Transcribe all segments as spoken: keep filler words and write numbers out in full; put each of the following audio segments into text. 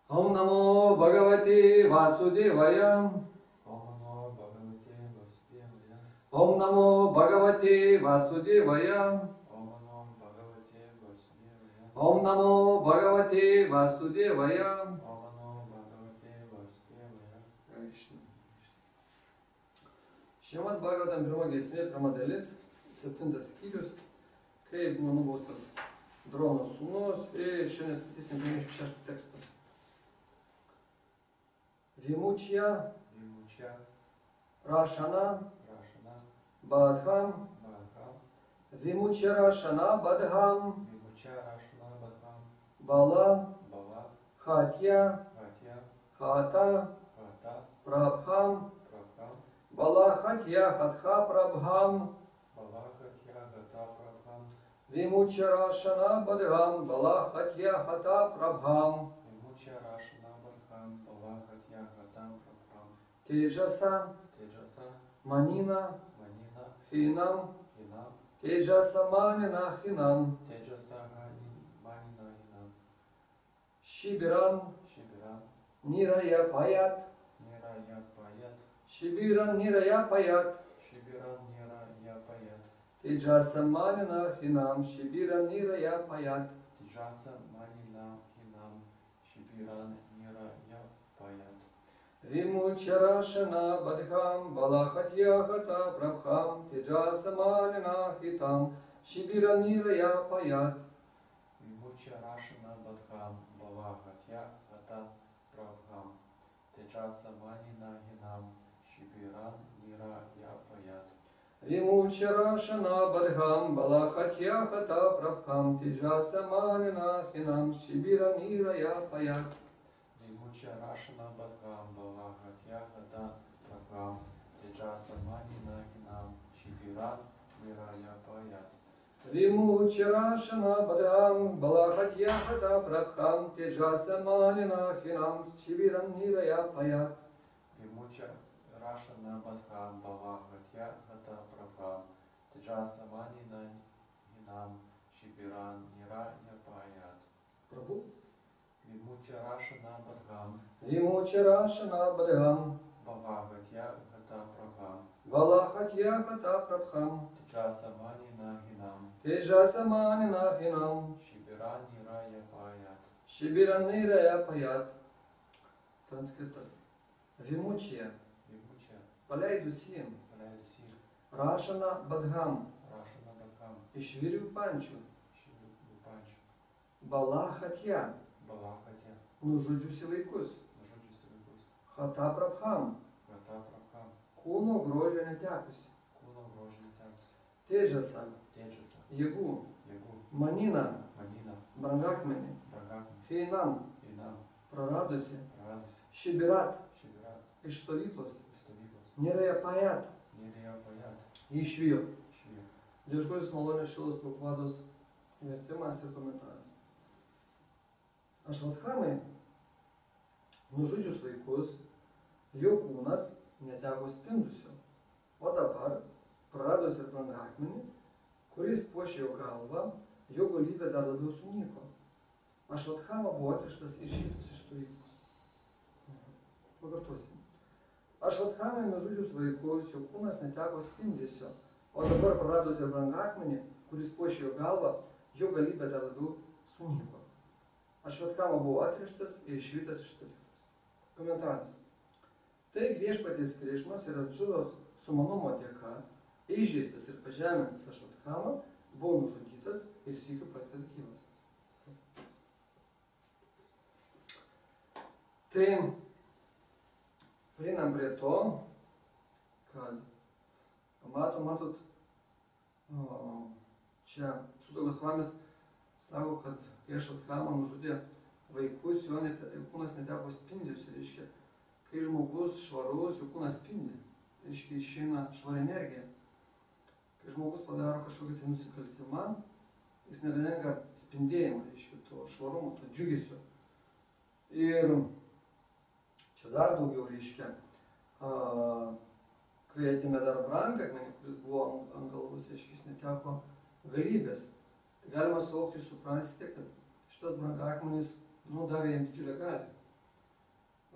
Om Namo Bhagavate Vasudevaya. Om Namo Bhagavate Vasudevaya. Om Namo Bhagavate Vasudevaya. Šrimad Bhagavatam pirma giesmė, pirma dalis, septintas skyrius, kaip buvo nubaustas Drono sūnus, ir šiandien skaitysim devyniasdešimt šeštą tekstą. Vimučya Rashana Badham Vimučya Rashana Badham Bala Khatya Khata Prabham Bala Khatya Khatha Prabham Vimučya Rashana Badham Bala Khatya Khata Prabham Tejasa Manina Hinam Tejasa Manina Hinam Shibiran Niraya Payat Shibiran Niraya Payat Tejasa Manina Hinam Shibiran Niraya Payat Vimučya Rashana Badham Bala Khatya Khata Prabham Tejasa Manina Hitam Shibiran Niraya Payat Vimučya Rashana Badham Bala Khatya Khata Prabham Tejasa Manina Hinam Shibiran Niraya Payat Vimučya Rashana Badham Bala Khatya Khata Prabham Tejasa Manina Hinam Shibiran Niraya Payat Vimučya Rashana Badham Bala Khatya Khata Prabham Tejasa Manina Hinam Shibiran Niraya Payat Vimučya Rashana Badham Bala Khatya Khata Prabham Tejasa Manina Hinam Shibiran Niraya Payat Vimučya Rashana Badham Bala Khatya Khata Prabham Tejasa Manina Hinam Shibiran Niraya Payat Prabhu Vimučya Rashana Badham Vimučya Rashana Badham Bala Khatya Khata Prabham Bala Khatya Khata Prabham Tejasa Manina Hinam Tejasa Manina Hinam Shibiran Niraya Payat Shibiran Niraya Payat. Transkriptas. Vimučya Vimučya Paleidus jį Paleidus jį Rashana Badham Rashana Badham iš virių pančių Šilių pančių Bala Khatya Bala Khatya nužudžiusi vaikus nužudžiusi vaikus Khata Prabham Khata Prabham kūno grožio netekusi kūno grožio netekusi Tejasa Tejasa jėgų jėgų Manina Manina brangakmenį Brangakmenį Hinam Hinam praradusi praradusi Shibirat Shibirat iš stovyklos iš stovyklos Niraya Payat Niraya Payat jį išvijo. išvijo. Dieviškosios malonės Šilos Prabhupados vertimas ir komentaras. Ašvathamai nužudžius vaikus, jo kūnas neteko spindusio, o dabar praradus ir brangakmenį, kuris puošė jo galvą, jo galybė dar labiau sunyko. Ašvathama buvo atrištas ir išvytas iš stovyklos. Pakartosim. Ašvathamai nužudžius vaikus, jo kūnas neteko spindesio, o dabar praradus ir brangakmenį, kuris puošė jo galvą, jo galybė dar labiau sunyko. Ašvathama buvo atrištas ir išvytas iš stovyklos. Komentaras. Taip viešpaties Krišnos ir Arjunos sumanumo dėka, įžeistas ir pažemintas Ašvathama buvo nužudytas ir sykiu paliktas gyvas. Tai prieinam prie to, kad matom, matot, čia Sudagos Svamis sako, kad kai Ašvathama nužudė vaikus, jo net, kūnas neteko spindesio, reiškia, kai žmogus švarus, jo kūnas spindi, reiškia, išeina švari energija. Kai žmogus padaro kažkokį tai nusikaltimą, jis nebedengia spindėjimą, reiškia, to švarumo, to džiugesio. Ir čia dar daugiau, reiškia, a, kai atėmė dar brangakmenį, kuris buvo ant, ant galvos, reiškia, jis neteko galybės. Tai galima suvokti ir suprasti, kad šitas brangakmenis, nu, davė jam didžiulę galią.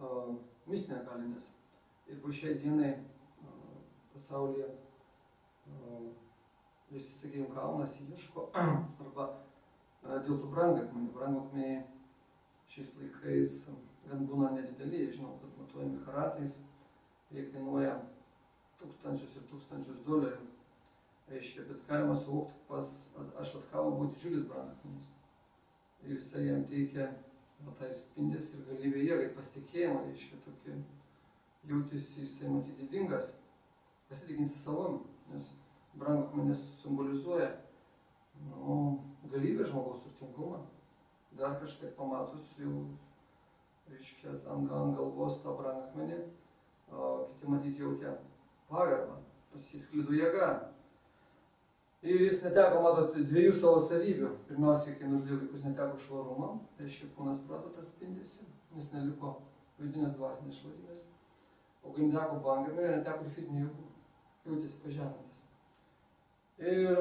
uh, mistinė galinės. Ir po šiai dienai uh, pasaulyje uh, visi, sakykime, kaunasi, ieško arba uh, dėl tų brangakmenių. Brangakmeniai šiais laikais gan būna nedideli, žinau, kad matuojami karatais, jie kainuoja tūkstančius ir tūkstančius dolerių. Reiškia, bet galima suvokti, pas Ašvathama buvo didžiulis brangakmenis. Ir jisai jam teikia va, tą spindės ir galybę jėgai, pasitikėjimą, reiškia, tokį jautėsi jisai matyti didingas, pasitikinti savom, nes brangakmenis simbolizuoja nu, galybę žmogaus turtingumą. Dar kažkaip pamatus jau, reiškia, ant galvos tą brangakmenį, kiti matyti jautė pagarbą, pasisklido jėga. Ir jis neteko, matot, dviejų savo savybių. Pirmiausiai, kai nužudė vaikus, neteko švarumo, reiškia, kūnas pradeda spindėsi, nes neliko vidinės dvasinės švarybės. O kai neteko brangakmenio, neteko ir fizinių jėgų, jautėsi pažemintas. Ir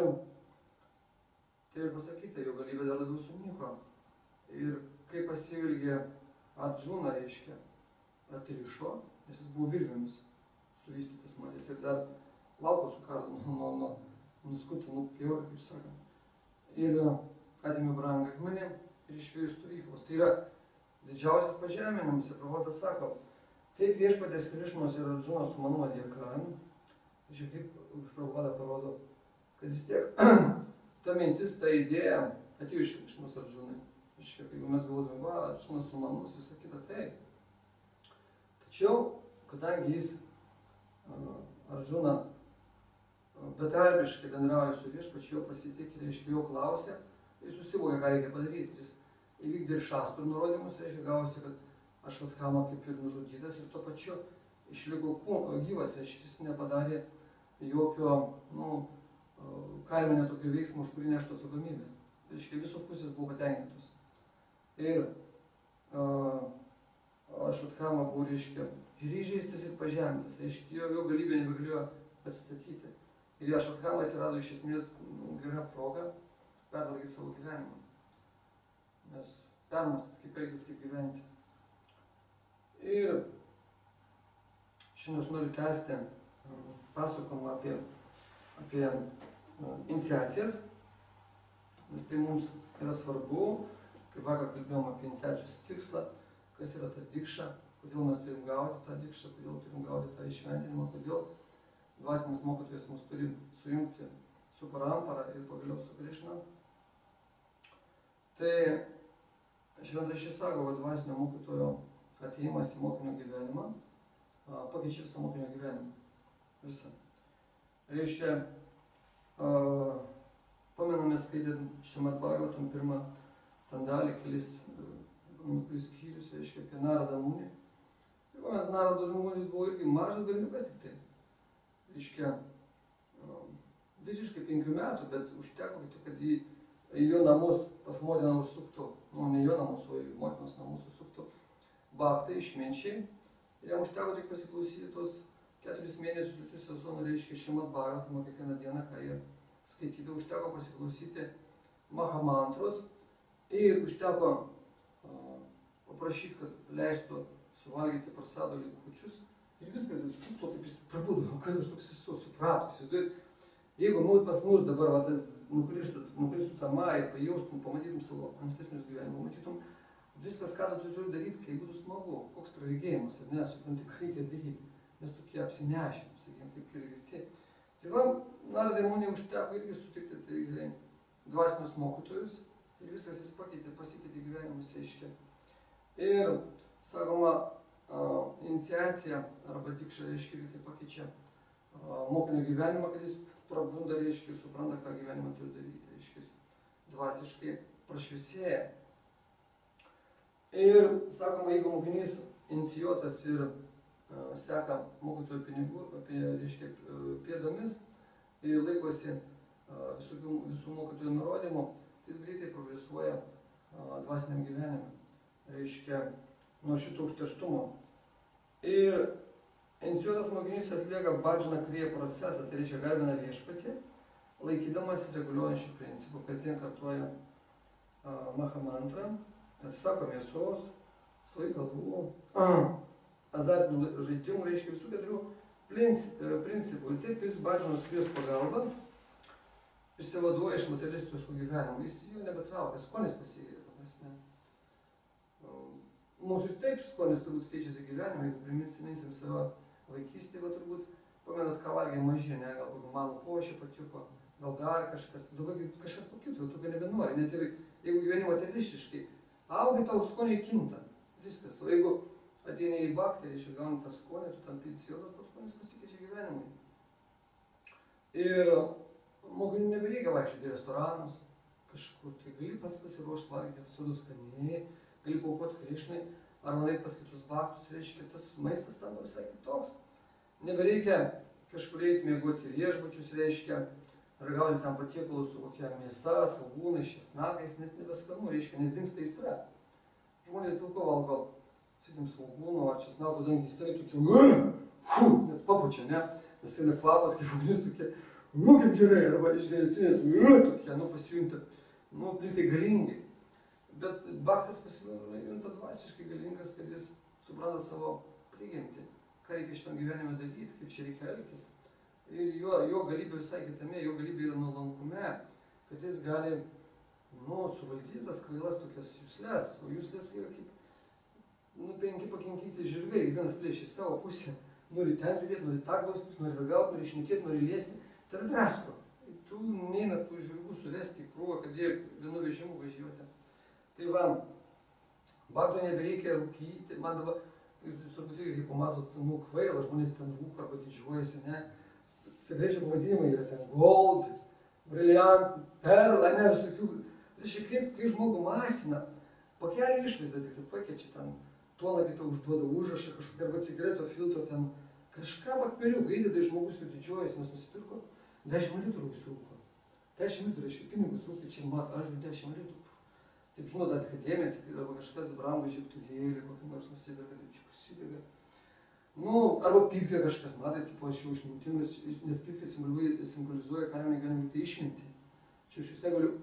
tai ir pasakyta, jo galybė dar labiau sunyko. Ir kai pasivilgė Arjuna, reiškia, atrišo, nes jis buvo virvėmis suvystytas, matėte, ir dar lauko sukardo nuo, nuo, nuo nuskutų, nupjovė, kaip sakant. Ir atėmė brangakmenį ir išvėjo iš stovyklos. Tai yra didžiausias pažeminimas. Ir Prabhupada sako, taip viešpatės Krišnos ir Arjunos sumanumo dėka, čia kaip Prabhupada parodo, kad vis tiek ta mintis, ta idėja atėjo iš Krišnos Arjunai. Iškia, jeigu mes galvodami, va, Arjunas sumanus, visą kitą, taip. Tačiau, kadangi jis Arjuna betarpiškai bendrauja su viešpačiu, jo pasitikė, reiškia, jo klausė, jis susivokė, ką reikia padaryti. Jis įvykdė ir šastrų nurodymus, reiškia, gavosi, kad Ašvathama kaip ir nužudytas ir tuo pačiu išliko gyvas, reiškia, jis nepadarė jokio, nu, karminio tokio veiksmo, už kurį neštų atsakomybę. Reiškia, visos pusės buvo patenkintos. Ir uh, Ašvathama buvo, reiškia, ir įžeistas, ir pažemintas, reiškia, jo, jo galybė nebegalėjo atsistatyti. Ir Ašvathama atsirado iš esmės nu, gera proga pertvarkyti savo gyvenimą. Nes permastyti, kaip elgtis, kaip gyventi. Ir šiandien aš noriu tęsti pasakojimą apie, apie iniciacijas, nes tai mums yra svarbu, kaip vakar kalbėjom apie iniciacijos tikslą, kas yra ta dikša, kodėl mes turim gauti tą dikšą, kodėl turim gauti tą išventinimą, kodėl dvasinis mokytojas mus turi sujungti su parampara ir pagaliau su Krišna. Tai šventraštis sako, kad dvasinio mokytojo atėjimas į mokinio gyvenimą pakeičia visą mokinio gyvenimą. Visą. Reiškia, pamename skaitėt Šrimad Bhagavatam pirmą ten dalį, kelis skyrius, reiškia, apie Naradą Munį. Ir pamenat, Narado Munis buvo irgi mažas berniukas tik tai. Reiškia, visiškai penkių metų, bet užteko, kad į, į jo namus pas motiną užsuktų, nu, ne jo namus, o į motinos namus užsuktų bhaktai, išminčiai. Ir jam užteko tik pasiklausyti tos keturis mėnesius liučių sezonų, reiškia, Šrimad Bhagavatamą kiekvieną dieną, ką jie skaitydavo, užteko pasiklausyti mahamantros ir užteko uh, paprašyti, kad leistų suvalgyti prasado likučius. Ir viskas, jis to taip jis prabudo, kad aš toks esu, suprato, įsivaizduojat, jeigu mūsų pas mus dabar va, tas nukristų, nukristų tą mą ir pajaustum, pamatytum savo ankstesnius gyvenimus, matytum viskas, ką tu turi daryti, kai būtų smagu, koks praregėjimas, ar ne, supranti, ką reikia daryti, mes tokie apsinešėm, sakykime, kaip kirgirti. Tai va, Naradai Munį užteko irgi sutikti, tai gerai, dvasinius mokytojus ir viskas jis pakeitė, pasikeitė gyvenimus, aiškiai. Ir, sakoma, Uh, iniciacija arba dikša, reiškia, tai pakeičia uh, mokinio gyvenimą, kad jis prabunda, reiškia, supranta, ką gyvenimą turi daryti, reiškia, dvasiškai prašviesėja. Ir, sakoma, jeigu mokinys inicijuotas ir uh, seka mokytojo pinigų, apie, reiškia, pėdomis ir laikosi uh, visų, visų mokytojų nurodymų, tai jis greitai progresuoja uh, dvasiniam gyvenimui. Reiškia, nuo šito užterštumo. Ir inicijuotas mokinys atlieka bhajana kriya procesą, tai reiškia garbina viešpatį, laikydamasis reguliuojančių principų, kasdien kartuoja uh, mahamantrą, atsisako mėsos, svaigalų, uh, azartinių žaidimų, reiškia visų keturių principų. Ir taip jis Bažnos Krijos pagalba išsivaduoja iš materialistiškų gyvenimų. Jis jų nebetraukia, skonis pasikeitė, ta prasme. Mūsų ir taip skonis turbūt keičiasi gyvenimą, jeigu priminsim savo vaikystėje, va turbūt pamenat, ką valgė maži, ne, gal kokį malų košį patiko, gal dar kažkas, dabar kažkas pakito, tu gal nebenori, net ir jeigu gyveni materialistiškai, augai tau skoniai kinta, viskas, o jeigu ateini į bakterį, iš gauni tą skonį, tu tam pinciodas, tau skonis pasikeičia gyvenimui. Ir mokinių nebereikia vaikščioti į restoranus, kažkur, tai gali pats pasiruošti valgyti visodų skaniai, gali paaukoti Krišnai, ar manai pas kitus baktus, reiškia, tas maistas tampa visai kitoks. Nebereikia kažkur eiti miegoti viešbučius, reiškia, ragauti tam patiekalus su kokia mėsa, svogūnais, česnakais, net nebeskanu, reiškia, nes dingsta aistra. Žmonės dėl ko valgo, sakykim, svogūnų ar česnakų, kadangi aistrai tokie, fu, net papučia, ne? Nes eina kvapas, kaip ugnis tokie, nu kaip gerai, arba iš gėlėtinės, tokie, nu pasijunta, nu pliktai galingi. Bet baktas pasijunta dvasiškai galingas, kad jis supranta savo prigimtį, ką reikia šitam gyvenime daryti, kaip čia reikia elgtis. Ir jo, jo galybė visai kitame, jo galybė yra nuolankume, kad jis gali, nu, suvaldyti tas kvailas tokias juslės, o juslės yra kaip, nu, penki pakinkyti žirgai, vienas plėšia į savo pusę, nori ten žiūrėti, nori tą glaustis, nori ragauti, nori šnekėti, nori liesti, tai yra drasko. Tu neina tų žirgų suvesti į krūvą, kad jie vienu vežimu važiuoti. Tai va, bakto nebereikia rūkyti, man dabar, jūs turbūt irgi, kaip pamatot, nu, kvaila, žmonės ten rūko arba didžiuojasi, ne? Cigarečių pavadinimai yra ten gold, brilliant, perl, ne, visokių. Tai šiek tiek, kai žmogų masina, pakelio išvaizdą tik tai pakeičia ten, toną kitą užduoda užrašą kažkokią, arba cigareto filtro ten, kažką bakmeriuką įdeda, žmogus jau didžiuojasi, nes nusipirko, dešimt litrų jis rūko. dešimt litrų, reiškia, pinigus rūkai, čia mat, aš už dešimt litrų. Taip žinot, atkadėmėsi, kai arba kažkas brangų žiebtuvėlį, kokį nors nusidega, taip čia užsidega. Nu, arba pypkė kažkas, matai, tipo aš jau išmintingas, nes pypkė simbolizuoja kariuomenę galimybę išminti. Čia aš visai galiu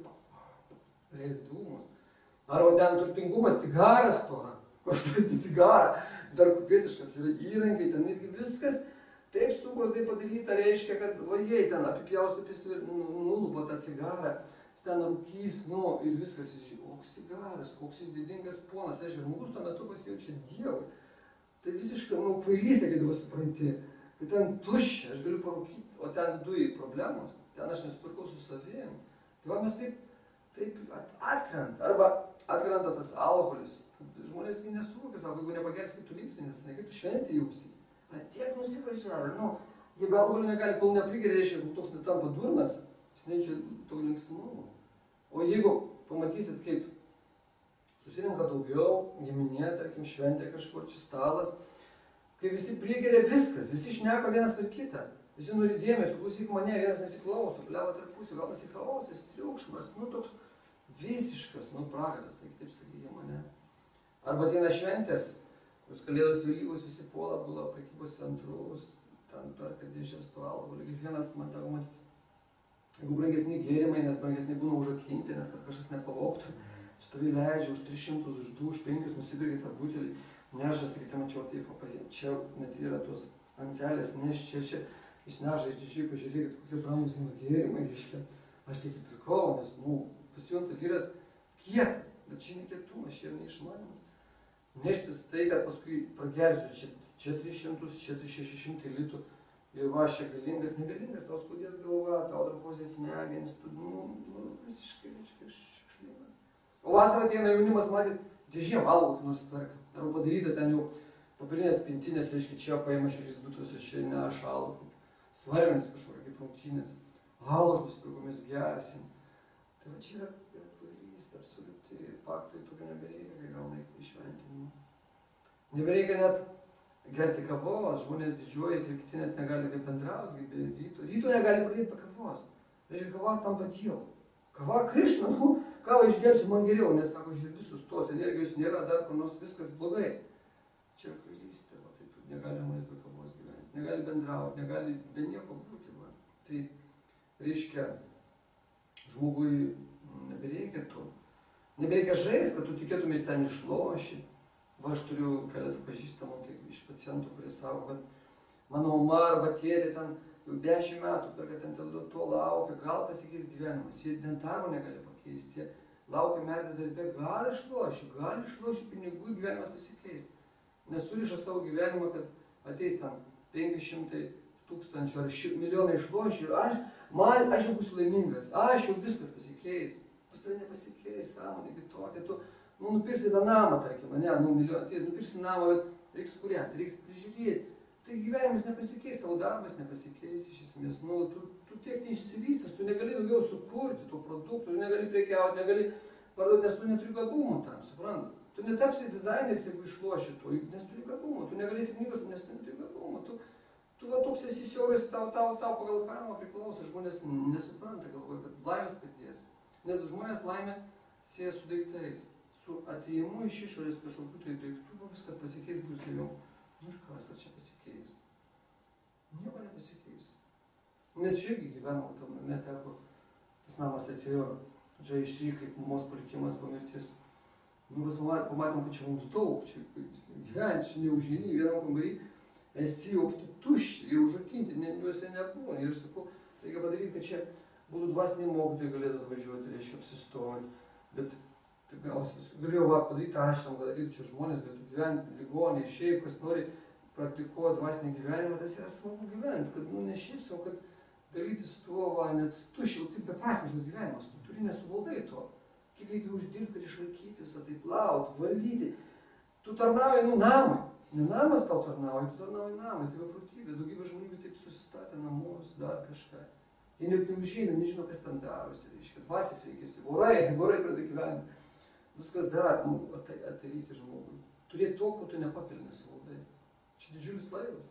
leis dūmus. Arba ten turtingumas, cigarą storą, kažkas ne cigarą, dar kupietiškas yra įrankiai, ten irgi viskas taip sukuro, taip padaryta, reiškia, kad vajai ten apipjaustų pėstų ir nulupo tą cigarą, jis ten rūkys, nu, ir viskas, koks cigaras, koks jis didingas ponas, tai žmogus tuo metu pasijaučia Dievui. Tai visiškai, nu, kvailystė, kai dabar supranti, kad ten tuščia, aš galiu parūkyti, o ten viduje problemos, ten aš nesutvarkau su savim. Tai va mes taip, taip atkrenta, arba atkrenta tas alkoholis, kad žmonėsgi nesuvokia, sako, jeigu nepagersi, kaip tu linksminės, ne, kaip tu šventė jausi. Atiek nusivažiavę, nu, jie be alkoholio negali, kol neprigeria, reiškia, kol toks netampa durnas, jis nejaučia to linksmumo. O jeigu pamatysit, kaip susirinka daugiau, giminė, tarkim, šventė kažkur, čia stalas, kai visi priegeria viskas, visi šneka vienas per kitą, visi nori dėmesio, klausyk mane, vienas nesiklauso, pleva tarpusį, gaunasi chaosas, triukšmas, nu toks visiškas, nu pragaras, taip sakykime mane. Arba ateina šventės, kus Kalėdos Velykos visi puola, gula prekybos centrus, ten perka dėžės to alkoholio, kiekvienas man teko matyti. Jeigu brangesni gėrimai, nes brangesni būna užrakinti, net kad kažkas nepavogtų. Čia tavai leidžia už tris šimtus, už du, už penkius, nusipirkit tą butelį, nežas, sakyti, mačiau taip, čia net yra tos ancelės, neš čia, čia, jis neža, iš didžiai, pažiūrėkit, kokie brangus mano gėrimai, reiškia. Aš tiek įpirkau, nes, nu, pasijunta vyras kietas, bet čia nekietumas, čia yra neišmanimas. Neštis tai, kad paskui pragersiu, čia, čia tris šimtus, čia šeši šimtai litų. Ir va, čia galingas, negalingas, tau skaudės galva, tau darbuosies smegenis, tu, nu, nu, visiškai, reiškia, šiukšlynas. O vasarą ateina jaunimas, matyt, dėžėm valgo, kai nors perka. Arba padaryta ten jau papirinės pintinės, reiškia, čia paima šešis butus ir čia neša alų, kaip svarmenis kažkokia, kaip rungtynės. Alų aš nusipirkau, mes gersim. Tai va, čia yra kvailystė, absoliuti, paktui tokio nebereikia, kai gauna išventinimą. Nebereikia net gerti kavos, žmonės didžiuojasi ir kiti net negali kaip bendrauti, kaip be ryto. Ryto negali pradėti be kavos. Reiškia, kava tampa Dievu. Kava Krišna, nu, kavą išgersiu man geriau, nes, sako, širdis sustos, energijos nėra, dar kur nors viskas blogai. Čia kvailystė, va, taip, negali žmonės be kavos gyventi, negali bendrauti, negali be nieko būti, va. Tai reiškia, žmogui nebereikia to. Nebereikia žaisti, kad tu tikėtumės ten išloši. Va, aš turiu keletą pažįstamų tai iš pacientų, kurie sako, kad mano mama arba tėtė ten jau dešimt metų, per kad ten dėl to laukia, gal pasikeis gyvenimas, jie net darbo negali pakeisti, jie laukia metai darbė, gal išlošiu, gal išlošiu pinigų, gyvenimas pasikeis. Nesuriša savo gyvenimą, kad ateis ten penki šimtai tūkstančių ar ši, milijonai išlošiu ir aš, man, aš jau būsiu laimingas, aš jau viskas pasikeis. Pas tave nepasikeis, sąmonė kitokia, tu nu, nupirsi tą namą, tarkim, ne, nu, milijoną, tai nupirsi namą, bet reiks sukuriant, reiks prižiūrėti. Tai gyvenimas nepasikeis, tavo darbas nepasikeis iš esmės, nu, tu, tu tiek neišsivystęs, tu negali daugiau sukurti tų produktų, tu negali prekiauti, negali parduoti, nes tu neturi gabumų tam, suprantat? Tu netapsi dizaineris, jeigu išloši to, nes turi gabumų, tu negalėsi knygos, nes tu neturi gabumų, tu, tu va toks esi siauras, tau, tau, tau pagal karmą priklauso, žmonės nesupranta, galvoja, kad laimės padės, nes žmonės laimę sieja su daiktais, su atėjimu iš išorės kažkokių tai daiktų, viskas pasikeis, bus geriau. Nu ir kas, ar čia pasikeis? Nieko nepasikeis. Nes čia irgi gyvenau tam name, teko, tas namas atėjo, čia išry, kaip mamos palikimas po mirties. Nu, mes pamatėm, kad čia mums daug, čia gyventi, čia neužeini, vienam kambarį, esi jau tušti ir užrakinti, juose nebuvo. Ir aš sakau, reikia padaryti, kad čia būtų dvasiniai mokytojai galėtų atvažiuoti, reiškia apsistovoti. Bet taip gausiai, galėjau va, padaryti ašram, kad ateitų čia žmonės, galėtų gyventi, ligoniai, šiaip, kas nori praktikuoti dvasinį gyvenimą, tas yra smagu gyventi, kad nu, ne šiaip savo, kad darytis tuo, va, net tušiau, taip beprasmiškas gyvenimas, tu turi nesuvaldai to. Kiek reikia uždirbti, kad išlaikyti visą tai plauti, valyti. Tu tarnauji, nu, namui. Ne namas tau tarnauji, tu tarnauji namui, tai beprotybė. Daugybė žmonių taip susistatė namus, dar kažką. Jie net neužeina, nežino, kas ten darosi, reiškia, dvasis veikėsi, vorai, vorai pradeda gyventi. Viskas dar, nu, tai, tai reikia žmogui. Turėti to, ko tu nepakeli nesuvaldai. Čia didžiulis laivas.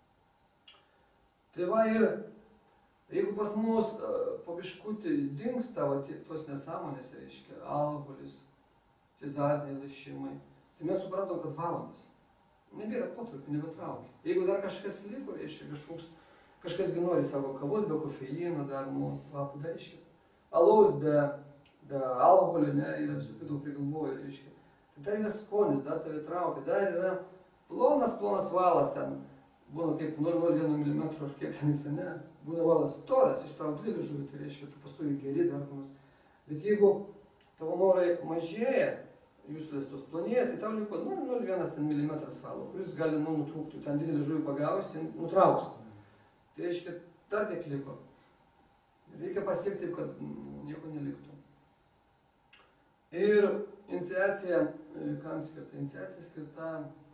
Tai va ir, jeigu pas mus uh, po biškutį dingsta va, tos nesąmonės, reiškia, alkoholis, tizartiniai lašimai, tai mes suprantam, kad valomės. Nebėra potraukių, nebetraukia. Jeigu dar kažkas liko, reiškia, kažkoks, kažkas gi nori savo kavos be kofeino, dar, nu, kvapų, dar, reiškia, alaus be, be alkoholio, ne, yra visokių daug prigalvoju, reiškia. Tai dar yra skonis, dar tave traukia, dar yra plonas, plonas valas ten, būna kaip nulis nulis vienas milimetro ar kiek ten jis, ne, būna valas storas, ištrauk didelį žuvį, tai reiškia, tu pastovi geri darbomas. Bet jeigu tavo norai mažėja, jūslės tos plonėja, tai tau liko nulis nulis vienas milimetras valo, kuris gali nu, nutrūkti, ten didelį žuvį pagausi, nutrauks. Tai reiškia, dar tiek liko. Reikia pasiekti taip, kad nieko neliktų. Ir iniciacija, kam skirta? Iniciacija skirta,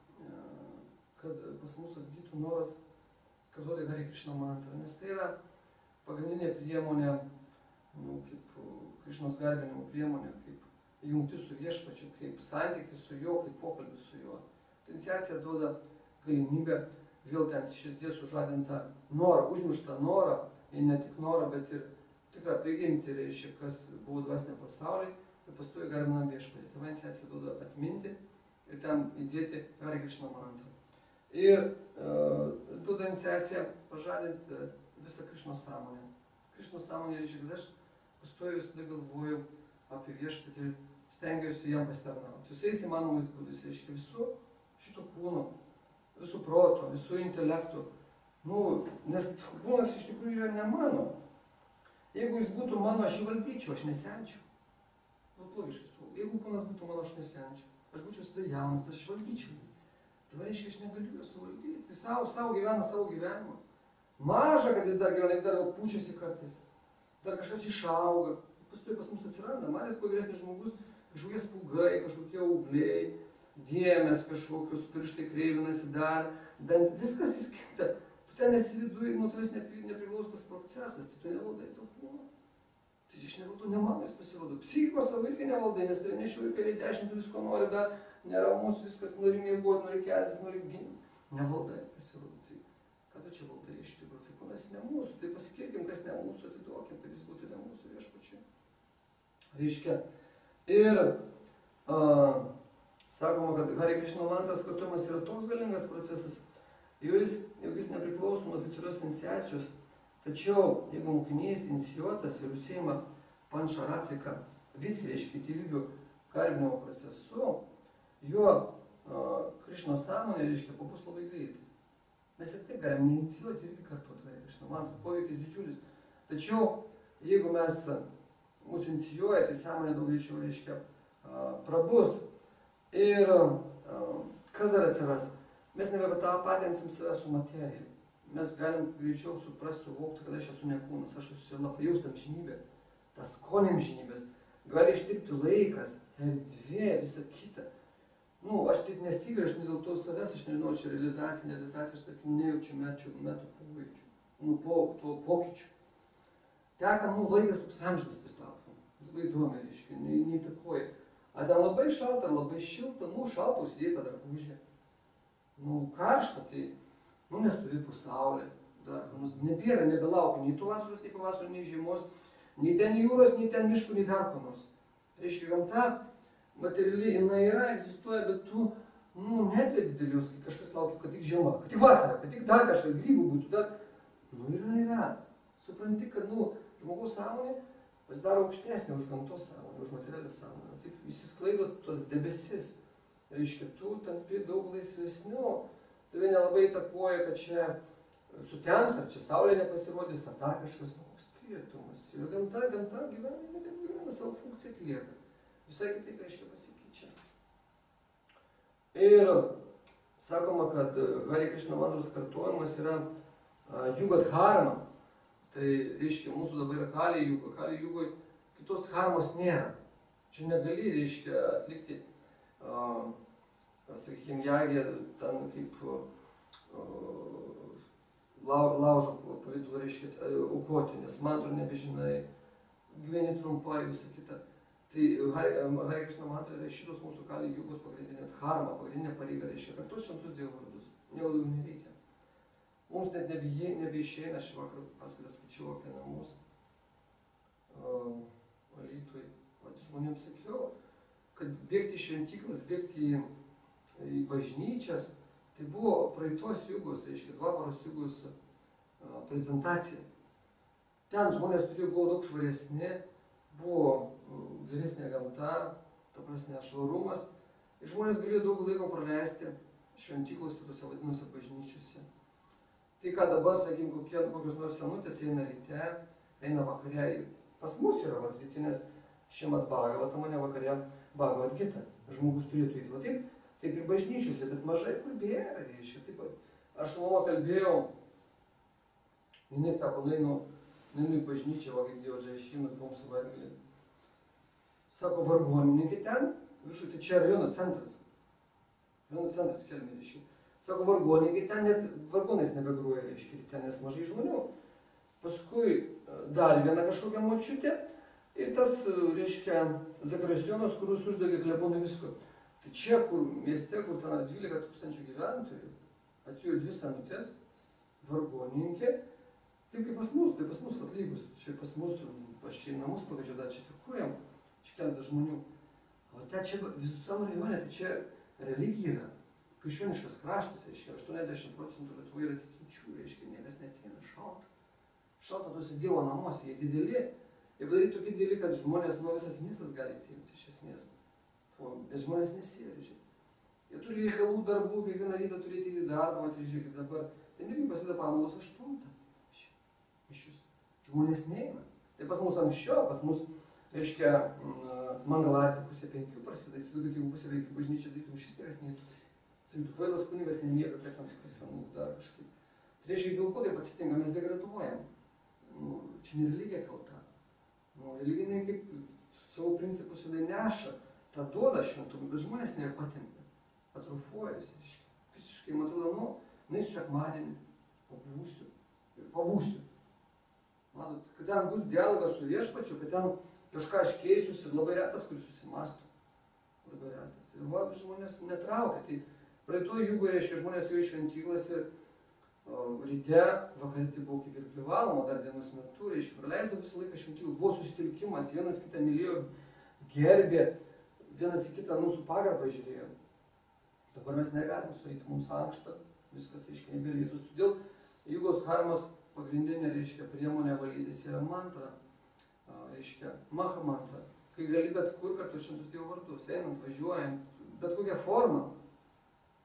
kad pas mus atgytų noras kartuoti Hare Krishna mantrą, nes tai yra pagrindinė priemonė, nu, kaip Krišnos garbinimo priemonė, kaip jungtis su viešpačiu, kaip santykis su juo, kaip pokalbis su juo. Tai iniciacija duoda galimybę vėl ten širdies sužadintą norą, užmirštą norą, ir ne tik norą, bet ir tikrą prigimtį, reiškia, kas buvo dvasinė pasaulyje, ir paskui garbinam viešpatį. Tai iniciacija duoda atminti ir ten įdėti Hare Krishna mantrą. Ir uh, duoda iniciaciją pažadinti visą Krišnos sąmonę. Krišnos sąmonė reiškia, kad aš pastoju visada galvoju apie viešpatį ir stengiuosi jam pasitarnauti. Visais įmanomais būdais, reiškia, visų šito kūno, visų proto, visų intelektų. Nu, nes kūnas iš tikrųjų yra ne mano. Jeigu jis būtų mano, aš jį valdyčiau, aš nesenčiau. Nu, logiškai su. Jeigu kūnas būtų mano, aš nesenčiau. Aš būčiau visada jaunas, aš valdyčiau jį. Tai reiškia, aš negaliu jo suvaldyti. Jis savo, savo gyvena savo gyvenimą. Maža, kad jis dar gyvena, jis dar gal pučiasi kartais. Dar kažkas išauga. Paskui pas mus atsiranda, matėt, kuo vyresnis žmogus, kažkokie spūgai, kažkokie augliai, dėmės kažkokius, pirštai kreivinasi dar, dar viskas įskinta. Tu ten esi viduje, nuo tavęs nepriklauso tas procesas, tai tu nevaldai to kūno. Tai iš nevaldų nemamas pasirodo. Psichikos savo irgi nevaldai, nes tai nešiūri keliai dešimt, visko nori dar, neramus, viskas nori mėgoti, nori keltis, nori ginti. Nevaldai pasirodo. Tai ką tu čia valdai iš tikrųjų? Tai kūnas ne mūsų, tai pasikirkim, kas ne mūsų, atiduokim, kad jis būtų ne mūsų viešpačiui. Reiškia. Ir uh, sakoma, kad Hare Krishna mantras kartojimas yra toks galingas procesas, jau jis, jau jis nepriklauso nuo oficialios iniciacijos, tačiau jeigu mokinys inicijuotas ir užsiima pančaratrika, vidhi, reiškia gyvybių garbinimo procesu, jo Krišnos sąmonė, reiškia, pabus labai greitai. Mes ir taip galim neinicijuoti irgi kartuoti Hare Krišna mantrą, poveikis didžiulis. Tačiau, jeigu mes mūsų inicijuoja, tai sąmonė daug greičiau, reiškia, prabus. Ir kas dar atsiras? Mes nebepatapatinsim save su materija. Mes galim greičiau suprasti, suvokti, kad aš esu ne kūnas, aš esu siela, pajaust amžinybę, tas skonį amžinybės. Gali ištirpti laikas, erdvė, visa kita. Nu, aš taip nesigailiu, aš ne dėl to savęs, aš nežinau, čia realizacija, nerealizacija, aš tarkim nejaučiu metų, metų pojūčių, nu, po to pokyčių. Teka, nu, laikas toks amžinas pastapo, labai įdomi, reiškia, neįtakoja. A ten labai šalta, labai šilta, nu, šalta užsidėta drabužė. Nu, karšta, tai, nu, nestovi po saulė, dar, nu, nebėra, nebelaukia, nei to vasaros, nei pavasario, nei žiemos, nei ten jūros, nei ten miškų, nei dar ko nors. Reiškia, gamta materialiai, jinai yra, egzistuoja, bet tu, nu, netlėdi didelius, kai kažkas laukia, kad tik žiema, kad tik vasara, kad tik dar kažkas grybų būtų, dar, nu, yra, yra. Supranti, kad, nu, žmogaus sąmonė pasidaro aukštesnė už gamtos sąmonę, už materialią sąmonę. Taip įsisklaido tos debesis. Reiškia, tu tampi daug laisvesniu, tave nelabai įtakoja, kad čia sutems, ar čia saulė nepasirodys, ar dar kažkas, nu, koks skirtumas. Ir gamta, gamta gyvena, taip gyvena, savo funkciją atlieka. Visai kitaip, reiškia, pasikeičia. Ir sakoma, kad Hare Krišna mantros kartojimas yra juga dharma. Tai reiškia, mūsų dabar yra kali juga. Kali jugoj kitos dharmos nėra. Čia negali, reiškia, atlikti Uh, sakykime, jagė ten kaip uh, lau, laužo pavydu, reiškia, aukoti, nes mantrų nebežinai, gyveni trumpai, visą kitą. Tai Hare Krišna mantra yra šitos mūsų kali jugos pagrindinė dharma, pagrindinė pareiga, reiškia, kartu šimtus dievo vardus. Nieko daugiau nereikia. Mums net nebeišeina, nebeišeina, aš vakar paskaitą skaičiau apie namus. Uh, Alytui, vat žmonėms sakiau, kad bėgti į šventyklas, bėgti į, į bažnyčias, tai buvo praeitos jugos, tai reiškia dvaparos jugos a, prezentacija. Ten žmonės turėjo, buvo daug švaresni, buvo geresnė gamta, ta prasme švarumas, ir žmonės galėjo daug laiko praleisti šventyklose, tose vadinose bažnyčiose. Tai ką dabar, sakykime, kokie, kokios nors senutės eina ryte, eina vakare, pas mus yra vat rytinės šiemet Bhagavata, mane vakare Bhagavad Gita. Žmogus turėtų įti, va taip, taip ir bažnyčiuose, bet mažai kur bėra, reiškia. Taip, aš su mama kalbėjau, jinai sako, nueinu, nueinu į bažnyčią, va girdėjau, žaišimas, buvom savaitgalį. Sako, vargonininkai ten, viršų, tai čia rajono centras. Rajono centras kelmė, reiškia. Sako, vargonininkai ten net vargonais nebegruoja, reiškia, ten nes mažai žmonių. Paskui dar viena kažkokia močiutė. Ir tas, reiškia, Zakristijonas, kuris uždegė klebonų visko. Tai čia, kur mieste, kur ten dvylika tūkstančių gyventojų, atėjo dvi senutės, vargonininkė, taip kaip pas mus, tai pas mus atlygus, čia pas mus, aš čia į namus pagaidžiu, dar čia tik kuriam, čia keletą žmonių. O ten čia visam rajone, tai čia religija yra, krikščioniškas kraštas, reiškia, aštuoniasdešimt procentų Lietuvoje yra tikinčių, reiškia, niekas neateina, šalta. Šalta tuose Dievo namuose, jie dideli. Jie padaryti tokį didelį, kad žmonės, nu visas miestas gali tilpti iš esmės. Bet žmonės nesiveržia. Jie turi reikalų darbų, kiekvieną rytą turi eiti į darbą, atvyžiūrėkit dabar. Ten irgi prasideda pamaldos aštuntą. Mišios. Žmonės neina. Tai pas mus anksčiau, pas mus, reiškia, mangalartį pusė penkių prasideda. Įsivaizduokit, jeigu pusė penkių bažnyčia, tai šis niekas neįtų. Sakytų, kvailas kunigas nemiega, prie tam tikras senų dar kažkaip. Tai reiškia, dėl ko taip atsitinka, mes degraduojam. Nu, čia ne religija kalta. Nu, religiniai kaip savo principus jinai neša, tą duoda šventumą, bet žmonės nepatempia, atrofuojasi, visiškai, man atrodo, nu, naisiu sekmadienį, pabūsiu ir pabūsiu. Matot, kad ten bus dialogas su viešpačiu, kad ten kažką aš keisiuosi ir labai retas, kuris susimastų. Labai retas. Ir va, žmonės netraukia, tai praeitoj jugų reiškia, žmonės jau iš šventyklas ir o, ryte, vakarė tai buvo kaip ir privaloma dar dienos metu, reiškia, praleido visą laiką šventyklų, buvo susitelkimas, vienas kitą mylėjo, gerbė, vienas į kitą mūsų pagarbą žiūrėjo. Dabar mes negalim sueiti, mums ankšta, viskas, reiškia, nebėlytus. Todėl jugos dharmos pagrindinė, reiškia, priemonė valytis yra mantra, reiškia, maha mantra, kai gali bet kur kartu šimtus dievo vardus, einant, važiuojant, bet kokią formą,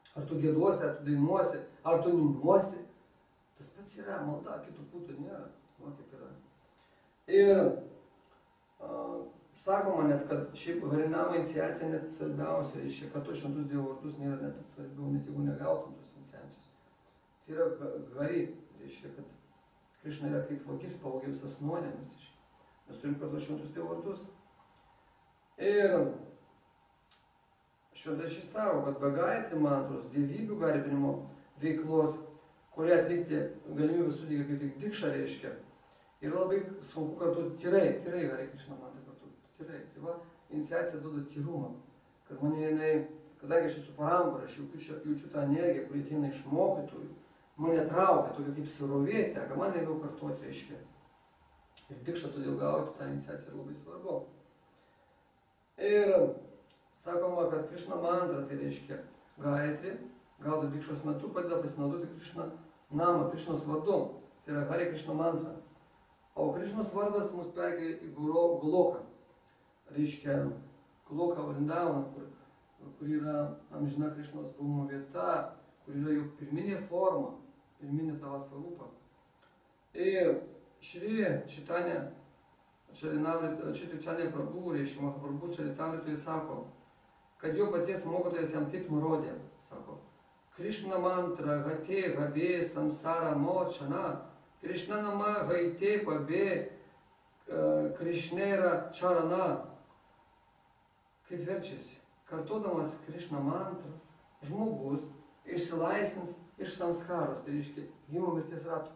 Ar tu gėduosi, ar tu dainuosi, ar tu ninuosi. Tas pats yra malda, kitų būtų nėra. Va kaip yra. Ir a, sakoma net, kad šiaip harinama iniciacija net svarbiausia, reiškia, kad tos šventus Dievo vardus nėra net svarbiau, net jeigu negautum tos iniciacijos. Tai yra hari, reiškia, kad Krišna yra kaip vagis, pavogė visas nuodėmes. Mes turim kartu šventus Dievo vardus. Ir šventasis sako, kad be gaitri mantros, dievybių garbinimo veiklos, kurie atlikti galimybę sudėti kaip tik dikšą reiškia, yra labai sunku kartu tyrai, tyrai Hare Krišna mantra kartu, tyrai. Tai va, iniciacija duoda tyrumą, kad mane jinai, kadangi aš esu parampara, aš jaučiu, jaučiu tą energiją, kuri ateina iš mokytojų, mane traukia, tokia kaip sirovė teka, man lengviau kartuoti reiškia. Ir dikšą todėl gauti tą iniciaciją yra labai svarbu. Ir sakoma, kad Krišna mantra, tai reiškia gaitri, gaudo dikšos metu padeda pasinaudoti Krišna namą, Krišnos vardu. Tai yra Hare Krišna mantra. O Krišnos vardas mus perkelia į Guloką. Reiškia Guloką Vrindavaną, kur, kur yra amžina Krišnos buvimo vieta, kur yra jau pirminė forma, pirminė tava svarupa. Ir Šri Čitanya Čitanya Prabhu, reiškia Mahaprabhu Čaritamritoje sako, kad jo paties mokytojas jam taip nurodė, sako, Krišna mantra gate gabe samsara močana, Krišna nama gaite pabe Krišnera čarana. Kaip verčiasi, kartodamas Krišna mantrą, žmogus išsilaisvins iš samskaros, tai reiškia gimimo mirties ratų.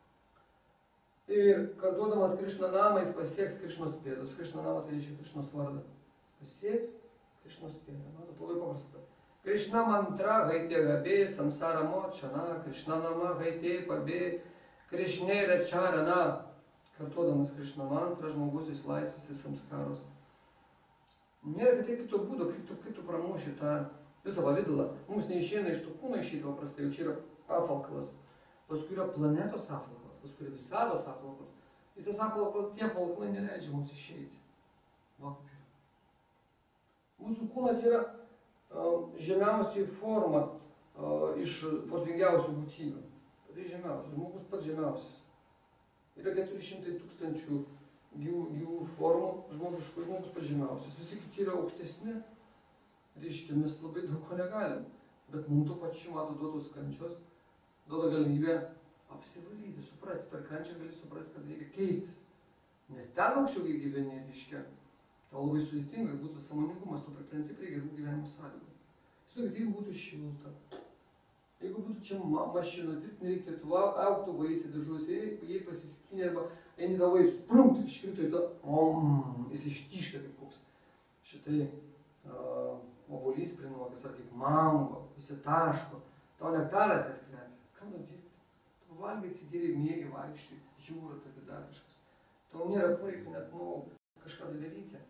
Ir kartuodamas Krišna namą, jis pasieks Krišnos pėdus. Krišna namą tai reiškia Krišnos vardą. Pasieks Krišnos pėdą. Matot, labai paprasta. Krišna mantra gaitė gabė samsara močana, Krišna nama gaitė pabė Krišnera čarana. Kartuodamas Krišna mantrą, žmogus išlaisvės iš samskaros. Nėra kitaip kito būdo, kaip tu, kaip tu pramuši tą visą pavidalą. Mums neišeina iš to kūno išeiti paprastai, jau čia yra apvalkalas. Paskui yra planetos apvalkalas. Paskui yra visados apvalkalas. Ir tas apvalkalas, tie apvalkalai neleidžia mums išeiti. Va kaip yra. Mūsų kūnas yra uh, žemiausiai forma uh, iš protingiausių būtybių. Tai žemiausias, žmogus pats žemiausias. Yra keturi šimtai tūkstančių gyvų, gyvų formų, žmogiškų žmogus pats žemiausias. Visi kiti yra aukštesni. Reiškia, mes labai daug ko negalim. Bet mums tuo pačiu, mato, duotos kančios, duoda galimybę apsivalyti, suprasti, per kančią gali suprasti, kad reikia keistis. Nes ten aukščiau gyveni, reiškia, tau labai sudėtinga, kad būtų sąmoningumas, tu pripranti prie gerų gyvenimo sąlygų. Žinokit, jeigu būtų šilta, jeigu būtų čia ma mašinos, dirbti nereikėtų, augtų vaisiai dažuose, jei pasiskinė arba eini tą vaisius, prumti, iškrito į tą, om, jis ištyškia kaip koks. Šitai uh, obuolys prinuokas, ar kaip mango, visi taško, tau nektaras net kvepia. Kam tau dirbti? Valgai, atsigėri, mėgi, vaikščiai, jūra, tokia dar kažkas. Tau nėra poreikio net, nu, kažką daryti.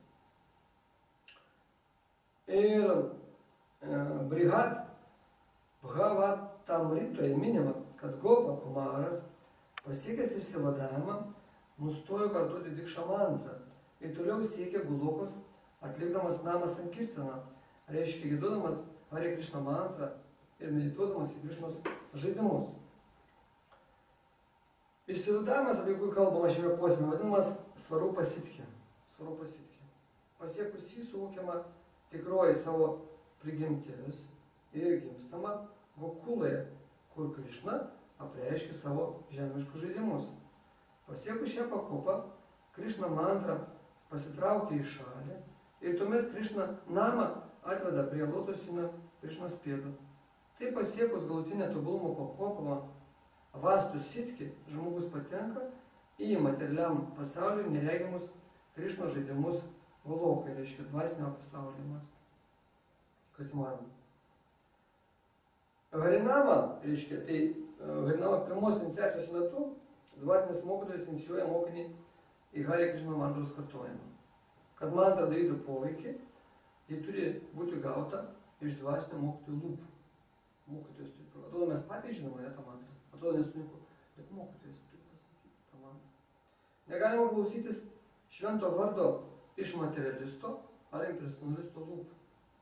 Ir e, Brihad Bhagavatamritoje minima, kad Gopa Kumaras, pasiekęs išsivadavimą, nustojo kartoti dikšą mantrą ir toliau siekė Gulokos, atlikdamas namą Sankirtaną, reiškia gidodamas Hare Krišna mantrą ir medituodamas į Krišnos žaidimus. Išsivadavimas, apie kurį kalbama šiame posme, vadinamas svarupa sitkė. Svarupa sitkė. Pasiekus jį suvokiama tikroji savo prigimtis ir gimstama Gokuloje, kur Krišna apreiškia savo žemiškus žaidimus. Pasiekus šią pakopą, Krišna mantra pasitraukia į šalį ir tuomet Krišna namą atveda prie lotosinio Krišnos pėdų. Tai pasiekus galutinę tobulumo pakopą, Vastų sitkį, žmogus patenka į materialiam pasauliui nereigiamus Krišnos žaidimus Golokai, reiškia dvasinio pasaulyje. Kas įmanoma. Harinama, reiškia, tai Harinama pirmos iniciacijos metu dvasinis mokytojas inicijuoja mokinį į Hare Krišna mantros kartojimą. Kad mantra darytų poveikį, ji turi būti gauta iš dvasinio mokytojų lūpų. Mokytojas turi. Atrodo, mes patys žinome ne tą mantrą. Atrodo nesunku, bet mokytojas turi pasakyti tą mantrą. Negalima klausytis švento vardo iš materialisto ar impresionalisto lūpų.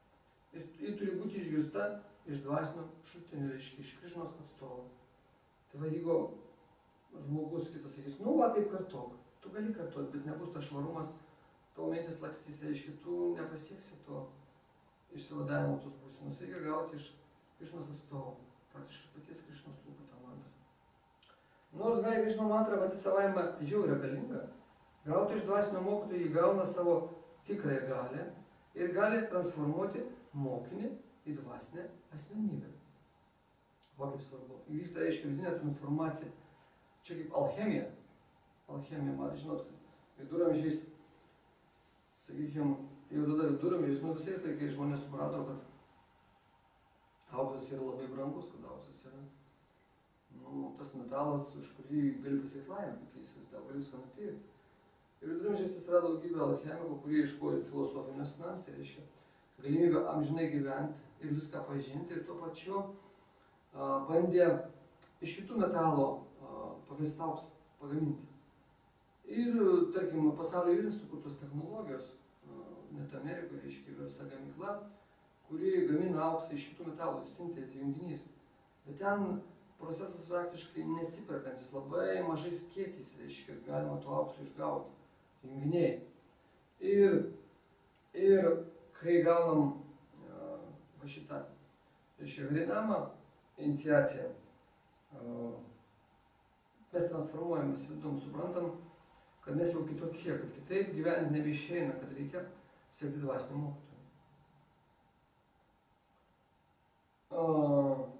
Ji turi būti išgirsta iš dvasinio šaltinio, reiškia, iš Krišnos atstovo. Tai va, jeigu žmogus kitas sakys, nu va, taip kartok, tu gali kartuoti, bet nebus tas švarumas, tavo mintis lakstys, reiškia, tu nepasieksi to išsivadavimo tos būsenos. Reikia gauti iš Krišnos atstovo, praktiškai paties Krišnos lūpų tą mantrą. Nors gali Krišno mantra pati savaime jau yra galinga, gauti iš dvasinio mokytojo jį gauna savo tikrąją galę ir gali transformuoti mokinį į dvasinę asmenybę. Va kaip svarbu. Įvyksta, reiškia, vidinė transformacija. Čia kaip alchemija. Alchemija, man žinot, kad viduramžiais, sakykime, jau tada viduramžiais, nu visais laikais žmonės suprato, kad auksas yra labai brangus, kad auksas yra nu, tas metalas, už kurį gali pasiekti laimę, kaip jis įsivaizdavo, gali viską nupirkti. Ir viduramžiais atsirado daugybė alchemikų, kurie ieškojo filosofinės asmens, tai reiškia galimybę amžinai gyventi ir viską pažinti ir tuo pačiu a, bandė iš kitų metalo pavirsti auksą, pagaminti. Ir, tarkim, pasaulyje yra sukurtos technologijos, a, net Amerikoje, reiškia, yra visa gamykla, kuri gamina auksą iš kitų metalų, sintezė, junginys. Bet ten procesas praktiškai nesiperkantis, labai mažais kiekiais, reiškia, galima to auksų išgauti, junginiai. Ir, ir kai gaunam uh, va šitą, reiškia, Harinamą iniciaciją, uh, mes transformuojamės vidum, suprantam, kad mes jau kitokie, kad kitaip gyventi nebeišeina, kad reikia siekti dvasinio mokytojo. Uh,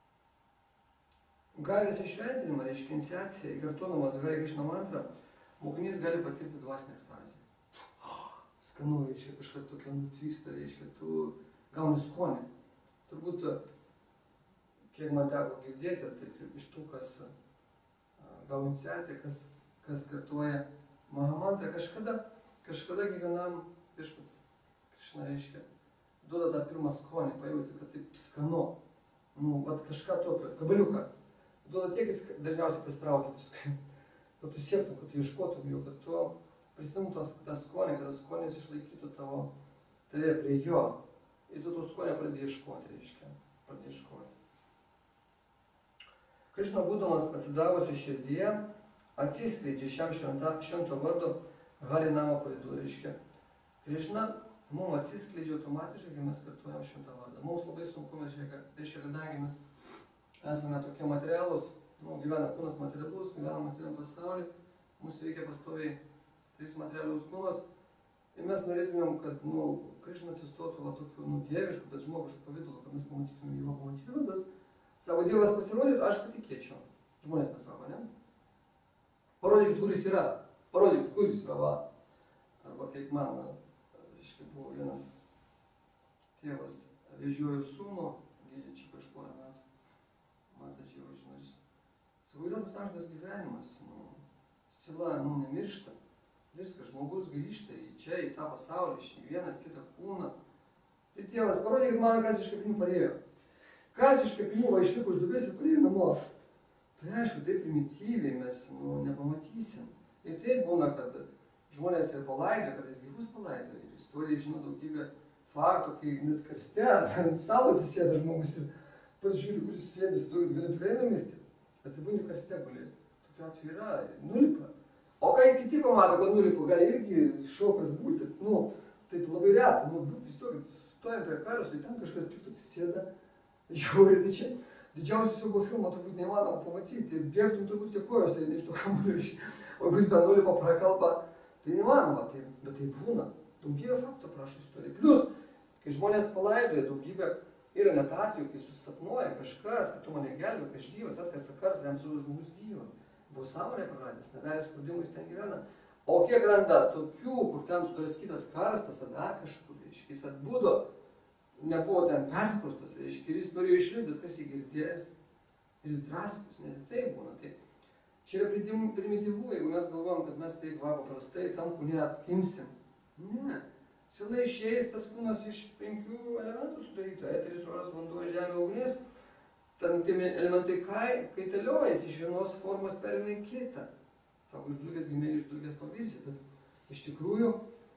Galės išventinimą, reiškia, iniciaciją, įkartodamas Hare Krishna mantrą, mokinys gali patirti dvasinę ekstaziją. Skanu, reiškia, kažkas tokio nutvyksta, reiškia, tu gauni skonį. Turbūt, kiek man teko girdėti, tai iš tų, kas gauna iniciaciją, kas, kas kartuoja Mahamantrą, kažkada, kažkada kiekvienam viešpats Krishna, reiškia, duoda tą pirmą skonį, pajauti, kad taip skanu, nu, vat kažką tokio, gabaliuką. Duoda tiek, jis dažniausiai pasitraukia paskui, kad tu siektum, kad tu ieškotum jau, kad tu prisimtum tą skonį, kad tas skonis išlaikytų tavo, tave prie jo. Ir tu to skonį pradėjai ieškoti, reiškia, pradėjai ieškoti. Krišna, būdamas atsidavusio širdyje, atsiskleidžia šiam šventa, švento vardo Harinamo pavydu, reiškia. Krišna mums atsiskleidžia automatiškai, kai mes kartuojam šventą vardą. Mums labai sunku, mes reiškia, kadangi mes esame tokie materialūs, nu, gyvena kūnas materialus, gyvena materialiam pasaulyje, mūsų reikia pastoviai trys materialius kūnos ir mes norėtumėm, kad, nu, Krišna atsistotų va tokiu, nu, dievišku, bet žmogišku pavidalu, kad mes pamatytumėm jo, pamatytumėm tas, savo Dievas pasirodytų, aš patikėčiau. Žmonės nesako, ne? Parodykit, kur jis yra, parodykit, kur jis yra, va. Arba kaip man, reiškia, buvo vienas tėvas vežiojo sūnų, gydė čia prieš porą metų. Matas jau, žinai, savo yra tas amžinas gyvenimas, nu, sila, nu, nemiršta, viskas, žmogus grįžta į čia, į tą pasaulį, į vieną, kitą kūną. Ir tėvas, parodykit man, kas iš kapinių parėjo. Kas iš kapinių va išlipo iš duobės ir parėjo namo. Tai aišku, taip primityviai mes, nu, nepamatysim. Ir taip būna, kad žmonės ir palaido, kad jis gyvus palaido. Ir istorija žino daugybę faktų, kai net karste, ant stalo atsisėda žmogus ir pasižiūrė, kuris sėdės, tu gali tikrai numirti. Atsibūni karste guli. Tokiu atveju yra, nulipa. O kai kiti pamato, kad nulipa, gali irgi šokas būti. Nu, taip labai reta. Nu, įsivaizduokit, stojam prie karos, tai ten kažkas čiut atsisėda, žiūri, tai čia didžiausių siaubo filmą turbūt neįmanoma pamatyti. Bėgtum turbūt kiek kojos, tai iš to kamuolio. O jeigu jis dar nulipa prakalba, tai neįmanoma. Tai, bet tai būna. Daugybė faktų prašo istoriją. Plius, kai žmonės palaidoja, daugybė yra net atveju, kai susapnuoja kažkas, kad tu mane gelbė, kad aš gyvas, atkasta karstas, jam su žmogus gyva. Buvo sąmonė praradęs, nedarė sprendimų, jis ten gyvena. O kiek randa tokių, kur ten sudraskytas karstas, ar dar kažkur, reiškia, jis atbudo, nebuvo ten persprustas, reiškia, ir jis norėjo išlipti, bet kas jį girdės, ir jis draskus, net tai būna. Tai čia yra primityvu, jeigu mes galvojam, kad mes taip va paprastai tam kūne atkimsim. Ne. Sila išeis tas kūnas iš penkių elementų sudaryto, eteris, oras, vanduo, žemė, ugnis. Ten tie elementai kaitaliojasi, iš vienos formos perina į kitą. Sako, išdulkės gimė, išdulkės pavirsi, bet iš tikrųjų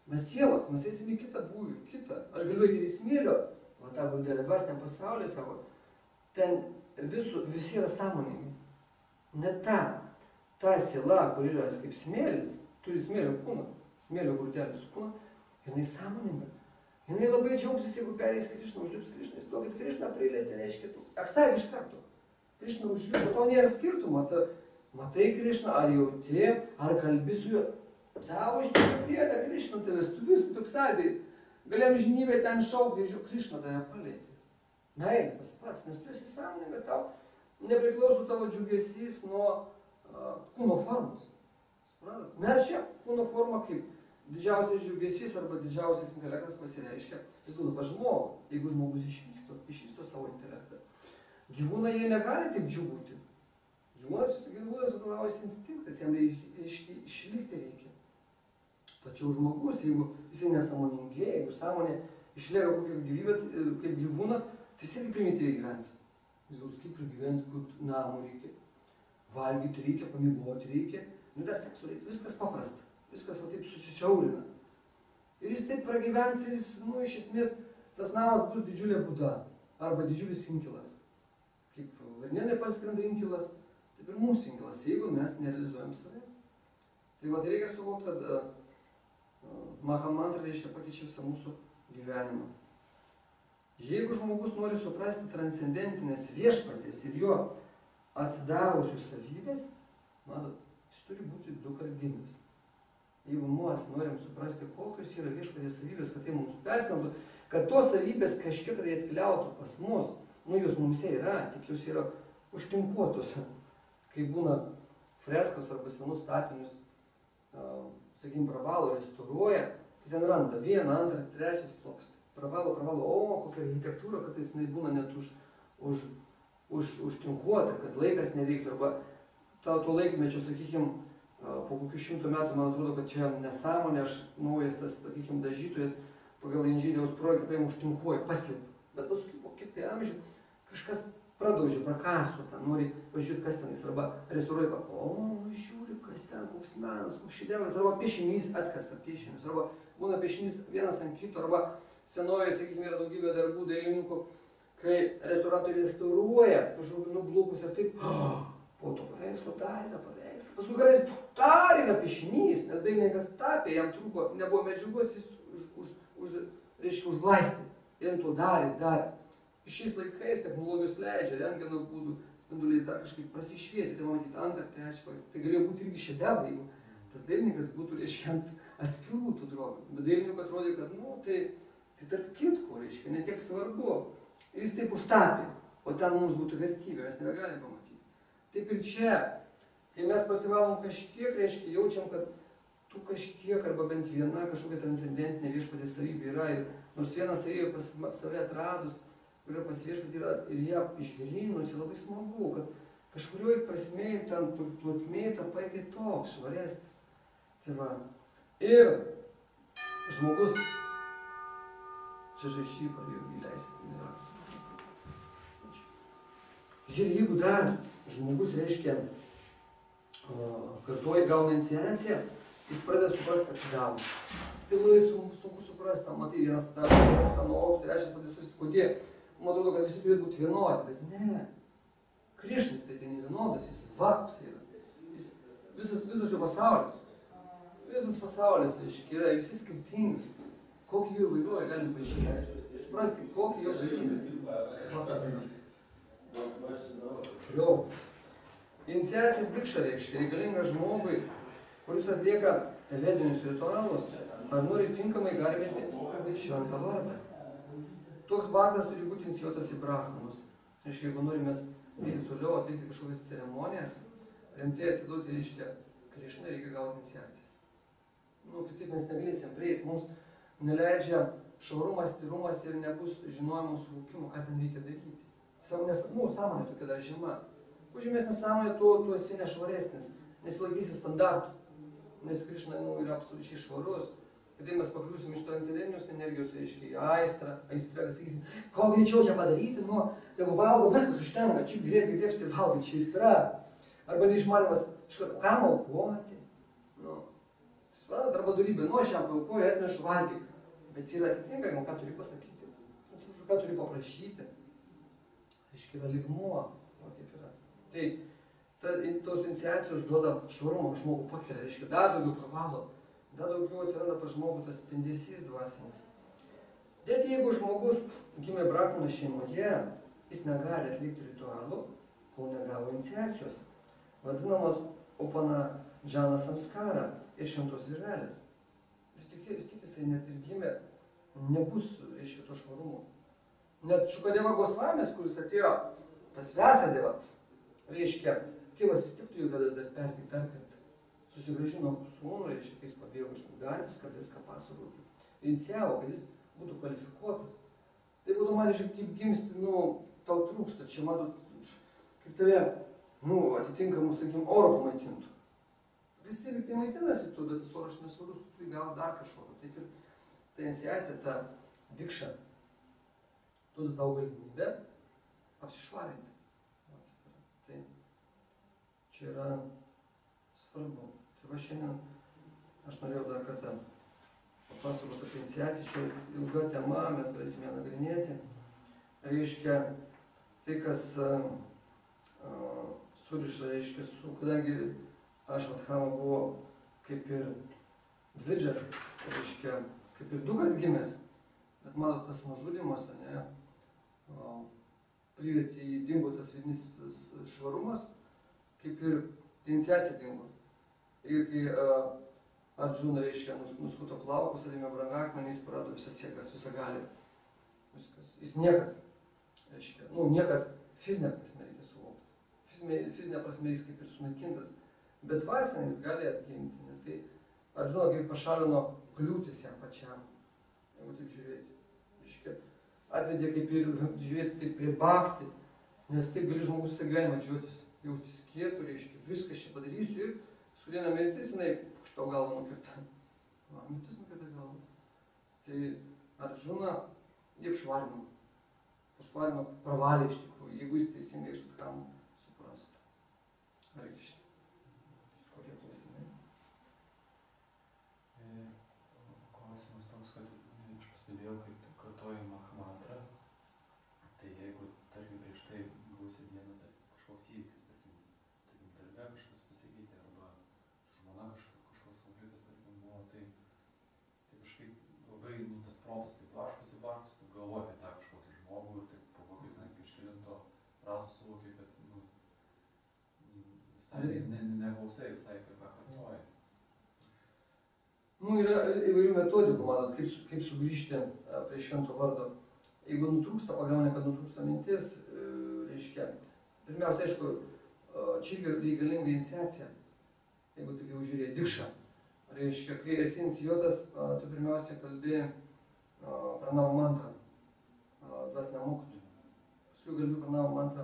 Mes sielos, mes eisime į kitą būvį, kitą. Aš galiu eiti į smėlio, va tą guldelę dvasiniam pasaulyje savo. Ten visu, visi yra sąmoningi. Net ta, ta siela, kur yra kaip smėlis, turi smėlio kūną, smėlio grūdelės kūną, jinai sąmoninga. Jinai labai džiaugsis, jeigu perės Krišną, užlips Krišną. Jis to, kad Krišną prilėtė, reiškia, tu ekstazė iš karto. Krišną užlipo, tau nėra skirtumo. Ta, matai Krišną, ar jauti, ar kalbi su juo. Tau išpėlė pėdą Krišną tavęs, tu vis tu ekstazijai. Galėjom žinybė ten šaukti, žiūrėjau, Krišną tave palėtė. Meilė tas pats, nes tu esi sąmoningas, tau nepriklauso tavo džiugesys nuo uh, kūno formos. Suprantat? Mes čia kūno forma kaip didžiausias džiugesys arba didžiausias intelektas pasireiškia, jis duoda pas žmogų, jeigu žmogus išvysto, išvysto savo intelektą. Gyvūnai jie negali taip džiugauti. Gyvūnas visą gyvūnas vadovaujas instinktas, jam reiškia išlikti reikia. Tačiau žmogus, jeigu jisai nesąmoningėja, jeigu sąmonė išlieka kokią gyvybę, kaip gyvūną, tai jis irgi primityviai gyvens. Jis gaus kaip ir gyventi, kur namų reikia, valgyti reikia, pamigoti reikia, nu dar seksu reikia, viskas paprasta. Viskas va taip susisiaurina. Ir jis taip pragyvens ir jis, nu, iš esmės, tas namas bus didžiulė būda. Arba didžiulis inkilas. Kaip varnėnai parskrenda inkilas, taip ir mūsų inkilas, jeigu mes nerealizuojam save. Tai va, tai reikia suvokti, kad uh, Mahamantra reiškia pakeičia visą mūsų gyvenimą. Jeigu žmogus nori suprasti transcendentinės viešpaties ir jo atsidavusių savybės, matot, jis turi būti du kart gimęs. Jeigu mes norim suprasti, kokios yra viešpaties savybės, kad tai mums persmelktų, kad tos savybės kažkiek tai atkeliautų pas mus, nu jos mumse yra, tik jos yra užtinkuotos, kai būna freskos arba senus statinius, uh, sakykim, pravalo restauruoja, tai ten randa vieną, antrą, trečią slopstį. Pravalo, pravalo, o kokia architektūra, kad jis būna net už, už, už, užtinkuota, kad laikas neveiktų, arba to, to laikmečio, sakykim, po kokių šimtų metų, man atrodo, kad čia nesąmonė, aš naujas tas, sakykim, dažytojas pagal inžinieriaus projektą paėmė užtinkuoja, paslėpė. Bet paskui, po kiek tai amžių, kažkas pradaužė, prakaso, ten nori pažiūrėti, kas tenais, arba restauruoja, o, žiūri, kas ten, koks menas, koks šedevras, arba piešinys atkasa piešinius, arba būna piešinys vienas ant kito, arba senovėje, sakykime, yra daugybė darbų dailininkų, kai restauratoriai restauruoja, kažkokį nublukus ir taip, po to paveikslo dar yra paveikslas. Paskui gerai, dar yra piešinys, nes dailininkas tapė, jam trūko, nebuvo medžiagos, jis už, už, už, reiškia, užglaistė. Ir to darė, darė. Šiais laikais technologijos leidžia, rentgeno būdų, spinduliais dar kažkaip prasišviesti, tai matyti antrą, trečią pavyzdį. Tai galėjo būti irgi šedevrai, jeigu tas dailininkas būtų, reiškia, ant atskirų tų drobių. Bet dailininkui atrodė, kad, nu, tai, tai tarp kitko, reiškia, ne tiek svarbu. Ir jis taip užtapė, o ten mums būtų vertybė, mes nebegalim pamatyti. Taip ir čia, kai mes pasivalom kažkiek, reiškia, jaučiam, kad tu kažkiek arba bent viena kažkokia transcendentinė viešpatės savybė yra. Ir nors vieną savybę pas save atradus, kurio pas viešpatį yra ir ją išgryninus, labai smagu, kad kažkurioj prasmėj, ten plotmėj tapai kitoks, švaresnis. Tai va. Ir žmogus, čia žaišypa, jeigu įleisit, nėra. Ir jeigu dar žmogus, reiškia, kartuoja gauna iniciaciją, jis pradeda suprasti atsidavus. Tai labai sunku, sunku suprasti, tam matai vienas tas, ten aukštas, trečias padėsis, kodėl. Man atrodo, kad visi turi būti vienodi, bet ne. Krišnas tai ne vienodas, jis vakus yra. Jis, visas, visas jo pasaulis. Visas pasaulis, reiškia, yra visi skirtingi. Kokį jų įvairovę galim pažiūrėti. Suprasti, kokį jo galimybę. Toliau. Iniciacija dikša reiškia reikalinga žmogui, kuris atlieka vedinius ritualus, ar nori tinkamai garbinti šventą vardą. Toks bardas turi būti inicijuotas į brahmanus. Reiškia, jeigu norime eiti toliau, atlikti kažkokias ceremonijas, rimtai atsiduoti, reiškia, Krišnai reikia gauti iniciacijas. Nu, kitaip mes negalėsim prieiti, mums neleidžia švarumas, tyrumas ir nebus žinojimo suvokimo, ką ten reikia daryti. Nes, nu, sąmonė tokia dar žema. Kuo žemesnė sąmonė, tuo tu esi nešvaresnis, nesilaikysi standartų. Nes Krišna, nu, yra absoliučiai švarus. Kai mes pakliūsim iš transcendentinės energijos, reiškia, aistrą, aistrą, kas sakysim, ko greičiau čia padaryti, nu, jeigu valgo, viskas užtenka, čia grėbė, grėbė, tai valgo, čia aistra. Arba neišmanimas, kažką, kam aukoti. Nu, Suprantat, arba darybė, nu aš jam paaukoju, atnešu valgyk. Bet yra atitinkamai, ką turi pasakyti, ką turi paprašyti. Aiškiai yra lygmuo, o kaip yra. Tai ta, tos iniciacijos duoda švarumą, žmogų pakelia, reiškia, dar daugiau pravalo, dar daugiau atsiranda pas žmogų tas spindesys dvasinis. Bet jeigu žmogus gimė brakūno šeimoje, jis negali atlikti ritualų, kol negavo iniciacijos, vadinamos opana džana samskara ir šventos virvelės. Vis tik, vis tik jisai net ir gimė, nebus, reiškia, to švarumo. Net Šukadeva Gosvamis, kuris atėjo pas Vyasadevą, reiškia, tėvas vis tik turi vedas dar pertik dar kartą. Susigrąžino sūnų, reiškia, kai jis pabėgo iš dar viską, viską pasakoti. Inicijavo, kad jis būtų kvalifikuotas. Tai būtų man, reiškia, kaip gimsti, nu, tau trūksta, čia matot, kaip tave, nu, atitinkamų, sakykim, oro pamaitintų. Visi lyg tai maitinasi tu, bet tas oras nesvarus, tu įgavo dar kažkokio. Taip ir ta iniciacija, ta dikša, duoda tau galimybę apsišvarinti. Tai čia yra svarbu. Tai va šiandien aš norėjau dar kartą papasakoti apie iniciaciją, čia ilga tema, mes galėsime nagrinėti. Reiškia, tai kas uh, uh, suriša, reiškia, su, kadangi Ašvathama buvo kaip ir dvidžia, reiškia, kaip ir du kart gimęs, bet matot, tas nužudimas, ne, uh, privertė į dingo tas vidinis švarumas, kaip ir iniciacija dingo. Ir kai uh, Arjuna, reiškia, nuskuto plaukus, atėmė brangakmenį, jis prarado visas jėgas, visą galį. Viskas. Jis niekas, reiškia, nu, niekas fizinė prasme reikia suvokti. Fizinė, fizinė prasme jis kaip ir sunaikintas, bet dvasinė jis gali atgimti, nes tai Arjuna kaip pašalino kliūtis jam pačiam, jeigu taip žiūrėti. Reiškia, atvedė kaip ir žiūrėti taip prie bhakti, nes taip gali žmogus visą gyvenimą džiuotis, jaustis kietu, reiškia, viskas čia padarysiu ir sudėna mirtis, jinai už tau galvą nukirta. Va, mirtis nukirta galvą. Tai Arjuna jie apšvarino. Apšvarino, pravalė iš tikrųjų, jeigu jis teisingai iš Dhamą suprastų. Ar iš kokie klausimai? Klausimas toks, kad aš pastebėjau, kaip kartuoju Mahamantrą, tai jeigu, tarkim, prieš tai buvusi diena, tai kažkoks įvykis, tarkim, tarkim, darbe kažkas pasikeitė, arba žmona kažkoks konfliktas, tarkim, buvo, tai, tai kažkaip labai, nu, tas protas taip blaškosi, blaškosi, taip galvoja apie tą kažkokį žmogų ir taip po kokio ten kažkelinto rato suvokia, kad, nu, visai ne, neklausai visai, ką kartuoja. Nu, yra įvairių metodikų, matot, kaip, kaip sugrįžti prie švento vardo. Jeigu nutrūksta, pagauni, kad nutrūksta mintis, reiškia, pirmiausia, aišku, čia irgi reikalinga iniciacija, jeigu taip jau žiūrėjai, dikša. Reiškia, kai esi inicijuotas, tu pirmiausia kalbi pranamo mantrą, dvasinę mokytų. Paskui kalbi pranamo mantrą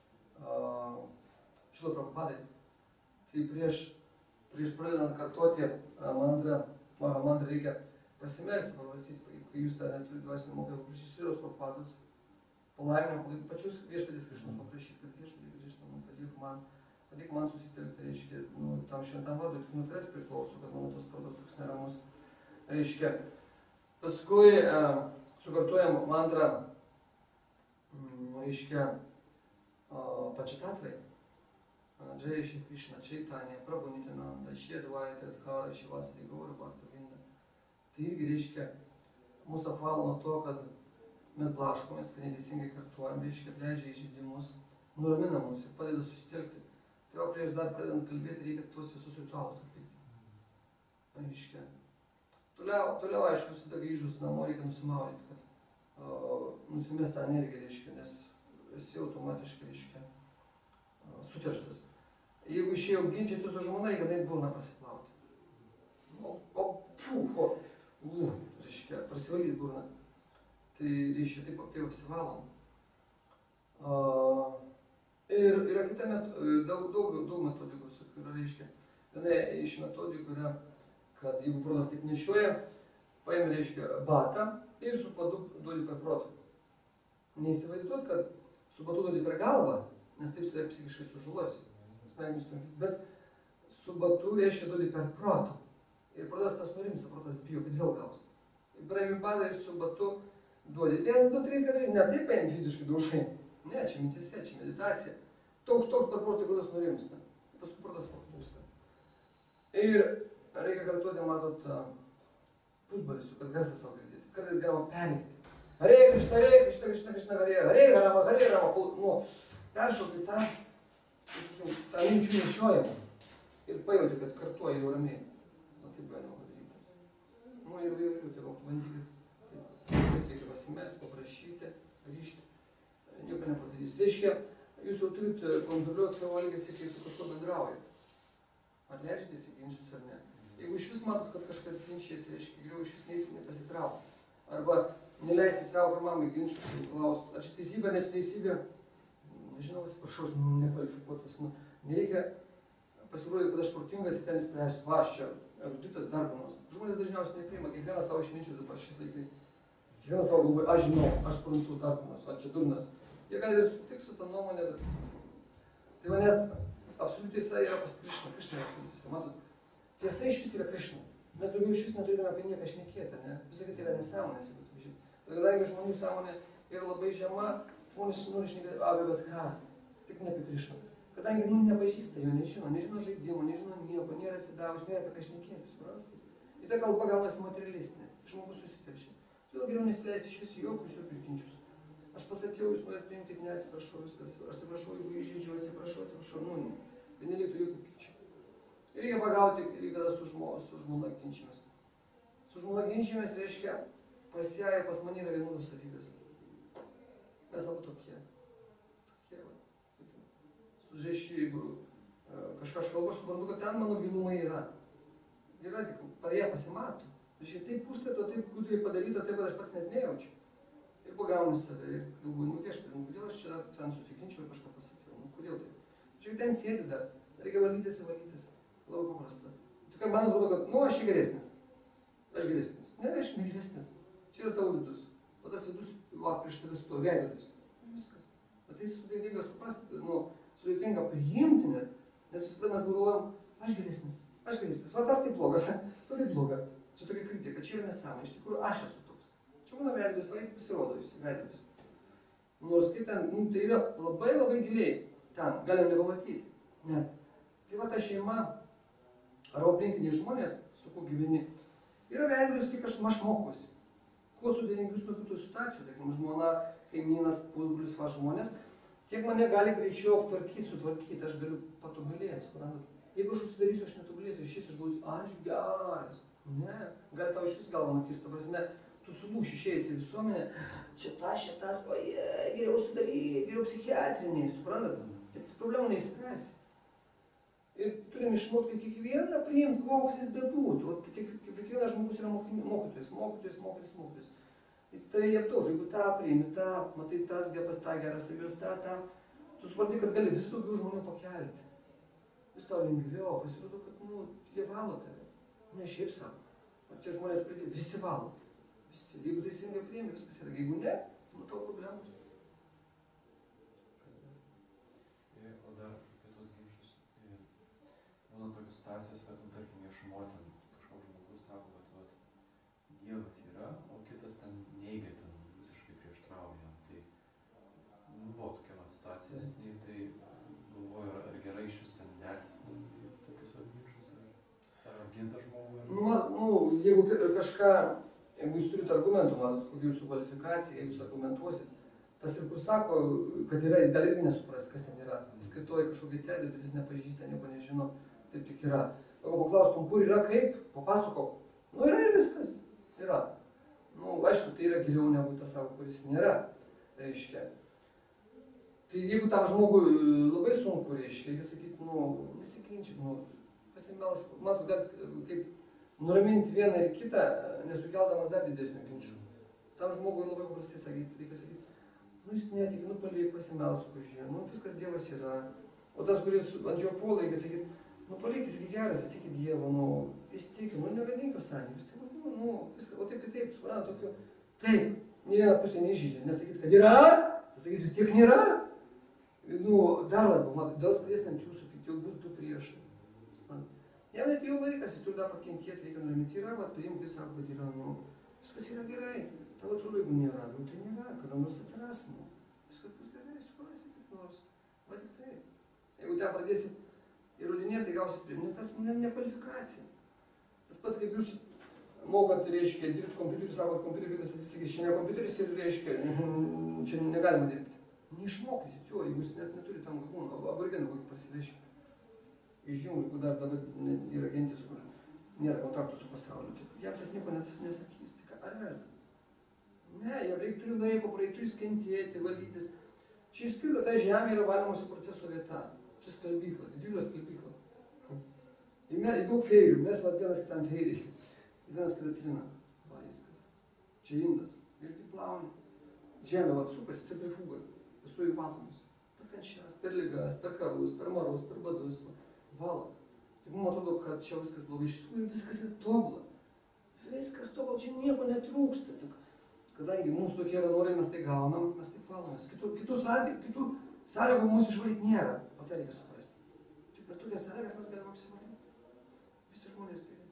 Šrila Prabhupadai. Tai prieš, prieš pradedant kartoti mantrą, Maha mantrą reikia pasimelsti, paprastyti, kai jūs dar neturite dvasinio mokymo, paprašyti Šrilos Prabhupados, palaiminimo, palaikyti pačius viešpaties Krišnos, paprašyti, kad viešpatie Krišna, nu, padėk man, padėk man susitelkti, reiškia, nu, tam šventam vardui, tik nuo tavęs priklauso, kad mano tos protas toks neramus. Reiškia, paskui e, sukartuojam mantrą, reiškia, pačiatatvai. Jai Shri Krishna Chaitanya, Prabhu Nityananda, Shri Advaita Adhara, Shivasari Gaura Bhakta Vrinda. Tai irgi reiškia, mūsų apvalo nuo to, kad mes blaškomės, kad neteisingai kartuojam, reiškia, atleidžia įžeidimus, nuramina mus ir padeda susitelkti. Tai va, prieš dar pradedant kalbėti, reikia tuos visus ritualus atlikti. Reiškia. Toliau, toliau aišku, visada grįžus namo reikia nusimaudyti, kad o, nusimest tą energiją, reiškia, nes esi automatiškai, reiškia, suterštas. Jeigu išėjau ginčyti su žmona, reikia net burną pasiplauti. O, o, fu, o, u, reiškia, prasivalyti burną. Tai, reiškia, taip, taip apsivalom. Uh, ir yra kita metodika, daug, daug, daug metodikos, yra, reiškia, viena iš metodikų yra, kad jeigu protas taip nešioja, paėmė, reiškia, batą ir su padu duodi per protą. Neįsivaizduot, kad su batu duodi per galvą, nes taip save psichiškai sužulosi, bet su batu reiškia duodi per protą. Ir protas tas nurimsta, protas bijo, kad vėl gaus. Ir praimi padai su batu, duodi. Vien, du, trys, keturi, ne taip paim fiziškai daužai. Ne, čia mintise, čia meditacija. Toks, toks per protas, protas nurimsta. Paskui protas paklūsta. Ir reikia kartuoti, matot, pusbalsių, kad garsą savo girdėti. Kartais galima perikti. Hare Krishna, Hare Krishna, Krishna, Krishna, Hare, Hare Rama, Hare Rama. Nu, peršaukti tą, sakykim, tą minčių nešiojimą. Ir pajauti, kad kartuoji jau ramiai. Na, taip galima padaryti. Nu, ir įvairių, tai va, pabandykit. Taip, reikia pasimelsti, paprašyti, grįžti. Nieko nepadarys. Reiškia, jūs jau turite kontroliuoti savo elgesį, kai su kažkuo bendraujate. Ar leidžiatės į ginčius ar ne? Jeigu iš vis matot, kad kažkas ginčiasi, reiškia, geriau iš vis neįti nepasitraukti. Arba neleisti traukiamam į ginčius ir klausti, ar čia teisybė, ar ne čia teisybė. Nežinau, atsiprašau, aš nekvalifikuotas. Nu, nereikia pasirodyti, kad aš protingas ir ten spręsiu. Va, aš čia eruditas darbanos. Žmonės dažniausiai nepriima, kiekvienas savo išminčius dabar šiais laikais. Kiekvienas savo galvoja, aš žinau, aš suprantu darbanos, ar čia durnas. Jie gali ir sutikti su tą nuomonę, bet... Tai manęs absoliuti tiesa yra pas Krišną, Krišna yra absoliuti tiesa. Matot, tiesa iš vis yra Krišna. Mes daugiau iš vis neturime apie nieką šnekėti, ne? Visą kitą yra nesąmonės, jeigu tu žinai. Bet kadangi žmonių sąmonė yra labai žema, žmonės nori šnekėti apie bet ką, tik ne apie Krišną. Kadangi nu, nepažįsta jo, nežino, nežino žaidimo, nežino nieko, nėra atsidavus, nėra apie ką šnekėti, suprantate? Ir ta kalba gaunasi materialistinė, žmogus susitelčia. Todėl geriau nesileisti iš vis jokius, jokius ginčius. Aš pasakiau, jūs norite priimti, ne atsiprašau, viskas, aš atsiprašau, jeigu įžeidžiau, atsiprašau, atsiprašau, nu, tai neliktų jokių pykčių. Ir reikia pagauti, ir kada su, žmo, su žmona ginčymės. Su žmona ginčymės reiškia, pas ją ir pas mane yra vienodos savybės. Mes abu tokie. Tokie, va, tokie. Sužaiščiai, jeigu kažką aš kalbu, aš suprantu, kad ten mano gilumai yra. Yra tik, par ją pasimato. Reiškia, taip puslėto, taip gudriai padaryta, taip, kad aš pats net nejaučiu. Ir pagaunu save ir galvoju, nu viešpatie, nu kodėl aš čia ten susiginčiau ir kažką pasakiau, nu kodėl taip. Žiūrėk, ten sėdi dar, reikia valytis ir valytis. Labai paprasta. Tik man atrodo, kad, nu aš geresnis. Aš geresnis. Ne, aš ne geresnis. Čia yra tavo vidus. O tas vidus, va, prieš tave stovi veidrodis. Viskas. Bet tai sudėtinga suprasti, nu, sudėtinga priimti net. Nes visada mes galvojam, aš geresnis, aš geresnis. Va tas tai blogas, tu tai bloga. Čia tokia kritika, čia yra nesąmonė. Iš tikrųjų, aš esu toks. Čia mano veidrodis, va, pasirodo visi veidrodis. Nors kaip ten, nu, tai yra labai labai giliai. Ten, galim nepamatyti. Ne. Tai va ta šeima, arba aplinkiniai žmonės, su kuo gyveni, yra veidrodis, kiek aš, aš mokuosi. Kuo sudėtingius nuo kitų situacijų, tarkim, žmona, kaimynas, pusbrolis, va žmonės, tiek mane gali greičiau aptvarkyti, sutvarkyti, aš galiu patobulėti, suprantat. Jeigu aš užsidarysiu, aš netobulėsiu, aš išėsiu, aš galvoju, aš geras. Ne, gali tau iš vis galvą nukirsti, ta prasme, tu sulūši išėjęs į visuomenę, čia tas, čia tas, oje, geriau užsidaryti, geriau psichiatriniai, suprantat, taip problemų neįspręsi. Ir turim išmokti kiekvieną priimti, koks jis bebūtų. Kiekvienas žmogus yra mokytojas, mokytojas, mokytojas, mokytojas. Tai jie aptaužo, jeigu tą priimi, tą, matai, tas gepas, tą geras, savijos, tą, tą, tu supranti, kad gali vis daugiau žmonių pakelti. Vis tau lengviau, pasirodo, kad, nu, jie valo tave. Ne šiaip savo. O tie žmonės pradėjo, visi valo. Visi. Jeigu teisingai priimi, viskas yra. Jeigu ne, matau problemus. O dar apie tos ginčius. Būna tokios situacijos, kad, nu, tarkim, viešumo ten kažkoks žmogus sako, kad, vat, Dievas yra, o kitas ten neigia, ten visiškai prieštrauja. Tai, nu, buvo tokia man situacija, nes nei tai galvoju, ar gerai iš vis ten dertis, nu, tokius ginčius, ar apginta žmogų. Nu, nu, jeigu kažką, jeigu jūs turite argumentų, matot, kokia jūsų kvalifikacija, jeigu jūs argumentuosit, tas ir kur sako, kad yra, jis gali irgi nesuprasti, kas ten yra. Jis skaitoja kažkokią tezę, bet jis nepažįsta, nieko nežino, taip tik yra. Jeigu paklaustum, kur yra, kaip, papasakok. Nu, yra ir viskas. Yra. Nu, aišku, tai yra geriau negu tas savo, kuris nėra, reiškia. Tai jeigu tam žmogui labai sunku, reiškia, reikia sakyti, nu, nesikinčyk, nu, pasimels, matot, galit kaip nuraminti vieną ir kitą, nesukeldamas dar didesnių ginčių. Tam žmogui labai paprastai sakyti, reikia sakyti, nu, jis netiki, nu, paliek, pasimelsk už jį, nu, viskas Dievas yra. O tas, kuris ant jo puola, reikia sakyti, nu, paliek, jis iki geras, jis tiki Dievo, nu, jis tiki, nu, negadink jo santykius, tai, nu, nu, viskas, o taip ir taip, suprantat, tokiu, taip, nei viena pusė nežydžia, nesakyti, kad yra, tai sakys, vis tiek nėra. Nu, dar labiau, matot, dėl pradės ant jūsų pykti, jau bus du priešai. Jam net jau laikas, jis turi dar pakentėti, reikia nuraminti. Yra, va, priimk visą, kad yra, nu, viskas yra gerai. Tavo atrodo, jeigu nėra, nu tai nėra, kada nors atsiras, nu. Viskas bus gerai, suprasi kaip nors. Va tik tai. Jeigu ten pradėsi įrodinėti, tai gausis priimti. Tas ne, ne kvalifikacija. Tas pats, kaip jūs mokat, reiškia, dirbti kompiuteriu, sakot, kompiuteriu, kitas sakys, čia ne kompiuteris ir, reiškia, čia negalima dirbti. Neišmokysit jo, jeigu jūs net neturi tam galūną, aborigeną kokį prasiveškite. Iš džiunglių, kur dar dabar yra gentis, kur nėra kontaktų su pasauliu. Tai jam tas nieko net nesakys. Tai ką, ar verta? Ne, jam reikia turi laiko, praeitų įskentėti, valytis. Čia išskirta, ta žemė yra valymosi proceso vieta. Čia skalbykla, didžiulė skalbykla. Ir daug feirių, mes vat vienas kitam feiriai. Vienas kitą trina. Va, viskas. Čia indas. Ir taip plauni. Žemė vat sukasi, centrifuga. Pastovi valomus. Per kančias, per ligas, per karus, per marus, per badus. Valo. Tai mums atrodo, kad čia viskas blogai. Iš tikrųjų viskas yra tobula. Viskas tobula, čia nieko netrūksta. Tik, kadangi mūsų tokie yra norai, mes tai gaunam, mes taip valomės. Kitų, kitų, sąlyg, kitų sąlygų mūsų išvalyti nėra. O tai reikia suprasti. Tik per tokias sąlygas mes galime apsivalyti. Visi žmonės geri.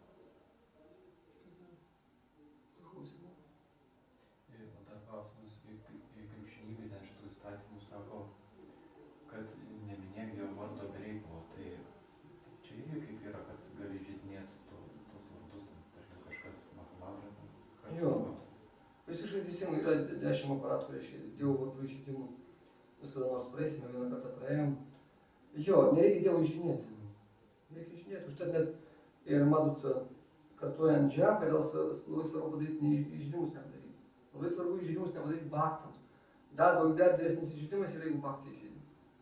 Kas dar? Tai klausimų. Ir dar klausimas, į krikščionybę ten šitų įstatymų sako, kad neminėk Dievo vardo be reikalo. Tai čia irgi kaip yra, kad gali žydinėti to, tos vardus, tarkim kažkas Mahamadra. Jo. Visiškai teisingai yra dešimt aparatų, reiškia, Dievo vardų žydimų. Mes kada nors praeisime, vieną kartą praėjom. Jo, nereikia Dievo žydinėti. Nereikia žydinėti. Užtat net ir matot, kartuojant džepą, labai svarbu padaryti ne įžydimus nepadaryti. Labai svarbu įžydimus nepadaryti baktams. Dar daug dar didesnis įžydimas yra, jeigu baktai įžydi.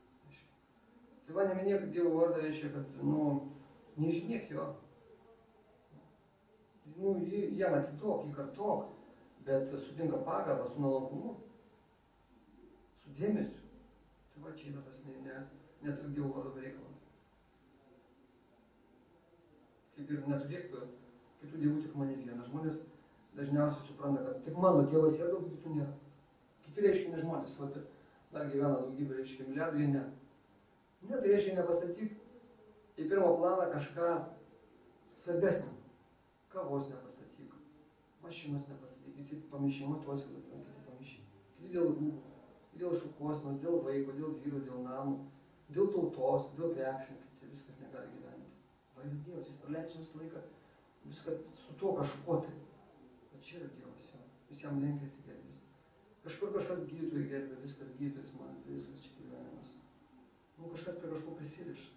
Tai va, neminėk Dievo vardą, reiškia, kad, nu, nežinėk jo. Nu, jam atsitok, jį kartok, bet sutinka pagarbą, su nuolankumu, su dėmesiu. Tai va, čia yra tas ne, ne, neturėk Dievo vardo be reikalo. Kaip ir neturėk kitų dievų, tik mane vieną. Žmonės dažniausiai supranta, kad tik mano Dievas yra, daug kitų nėra. Kiti reiškia ne žmonės, va, dar gyvena daugybė, reiškia, milijardų, jie ne. Ne, tai reiškia nepastatyk į pirmą planą kažką svarbesnio. Kavos nepastatyk, mašinos nepastatyk, kiti pamišiai, matuosi, kiti pamišiai. Kiti dėl rūbų, dėl šukosnos, dėl vaiko, dėl vyro, dėl namų, dėl tautos, dėl krepšinių, kiti viskas negali gyventi. Va yra Dievas, jis praleidžia visą laiką viską su tuo kažkuo tai. Va čia yra Dievas, jo. Jis jam lenkėsi gerbės. Kažkur kažkas gydytojai gerbė, viskas gydytojas man, viskas čia gyvenimas. Nu, kažkas prie kažko prisiriša.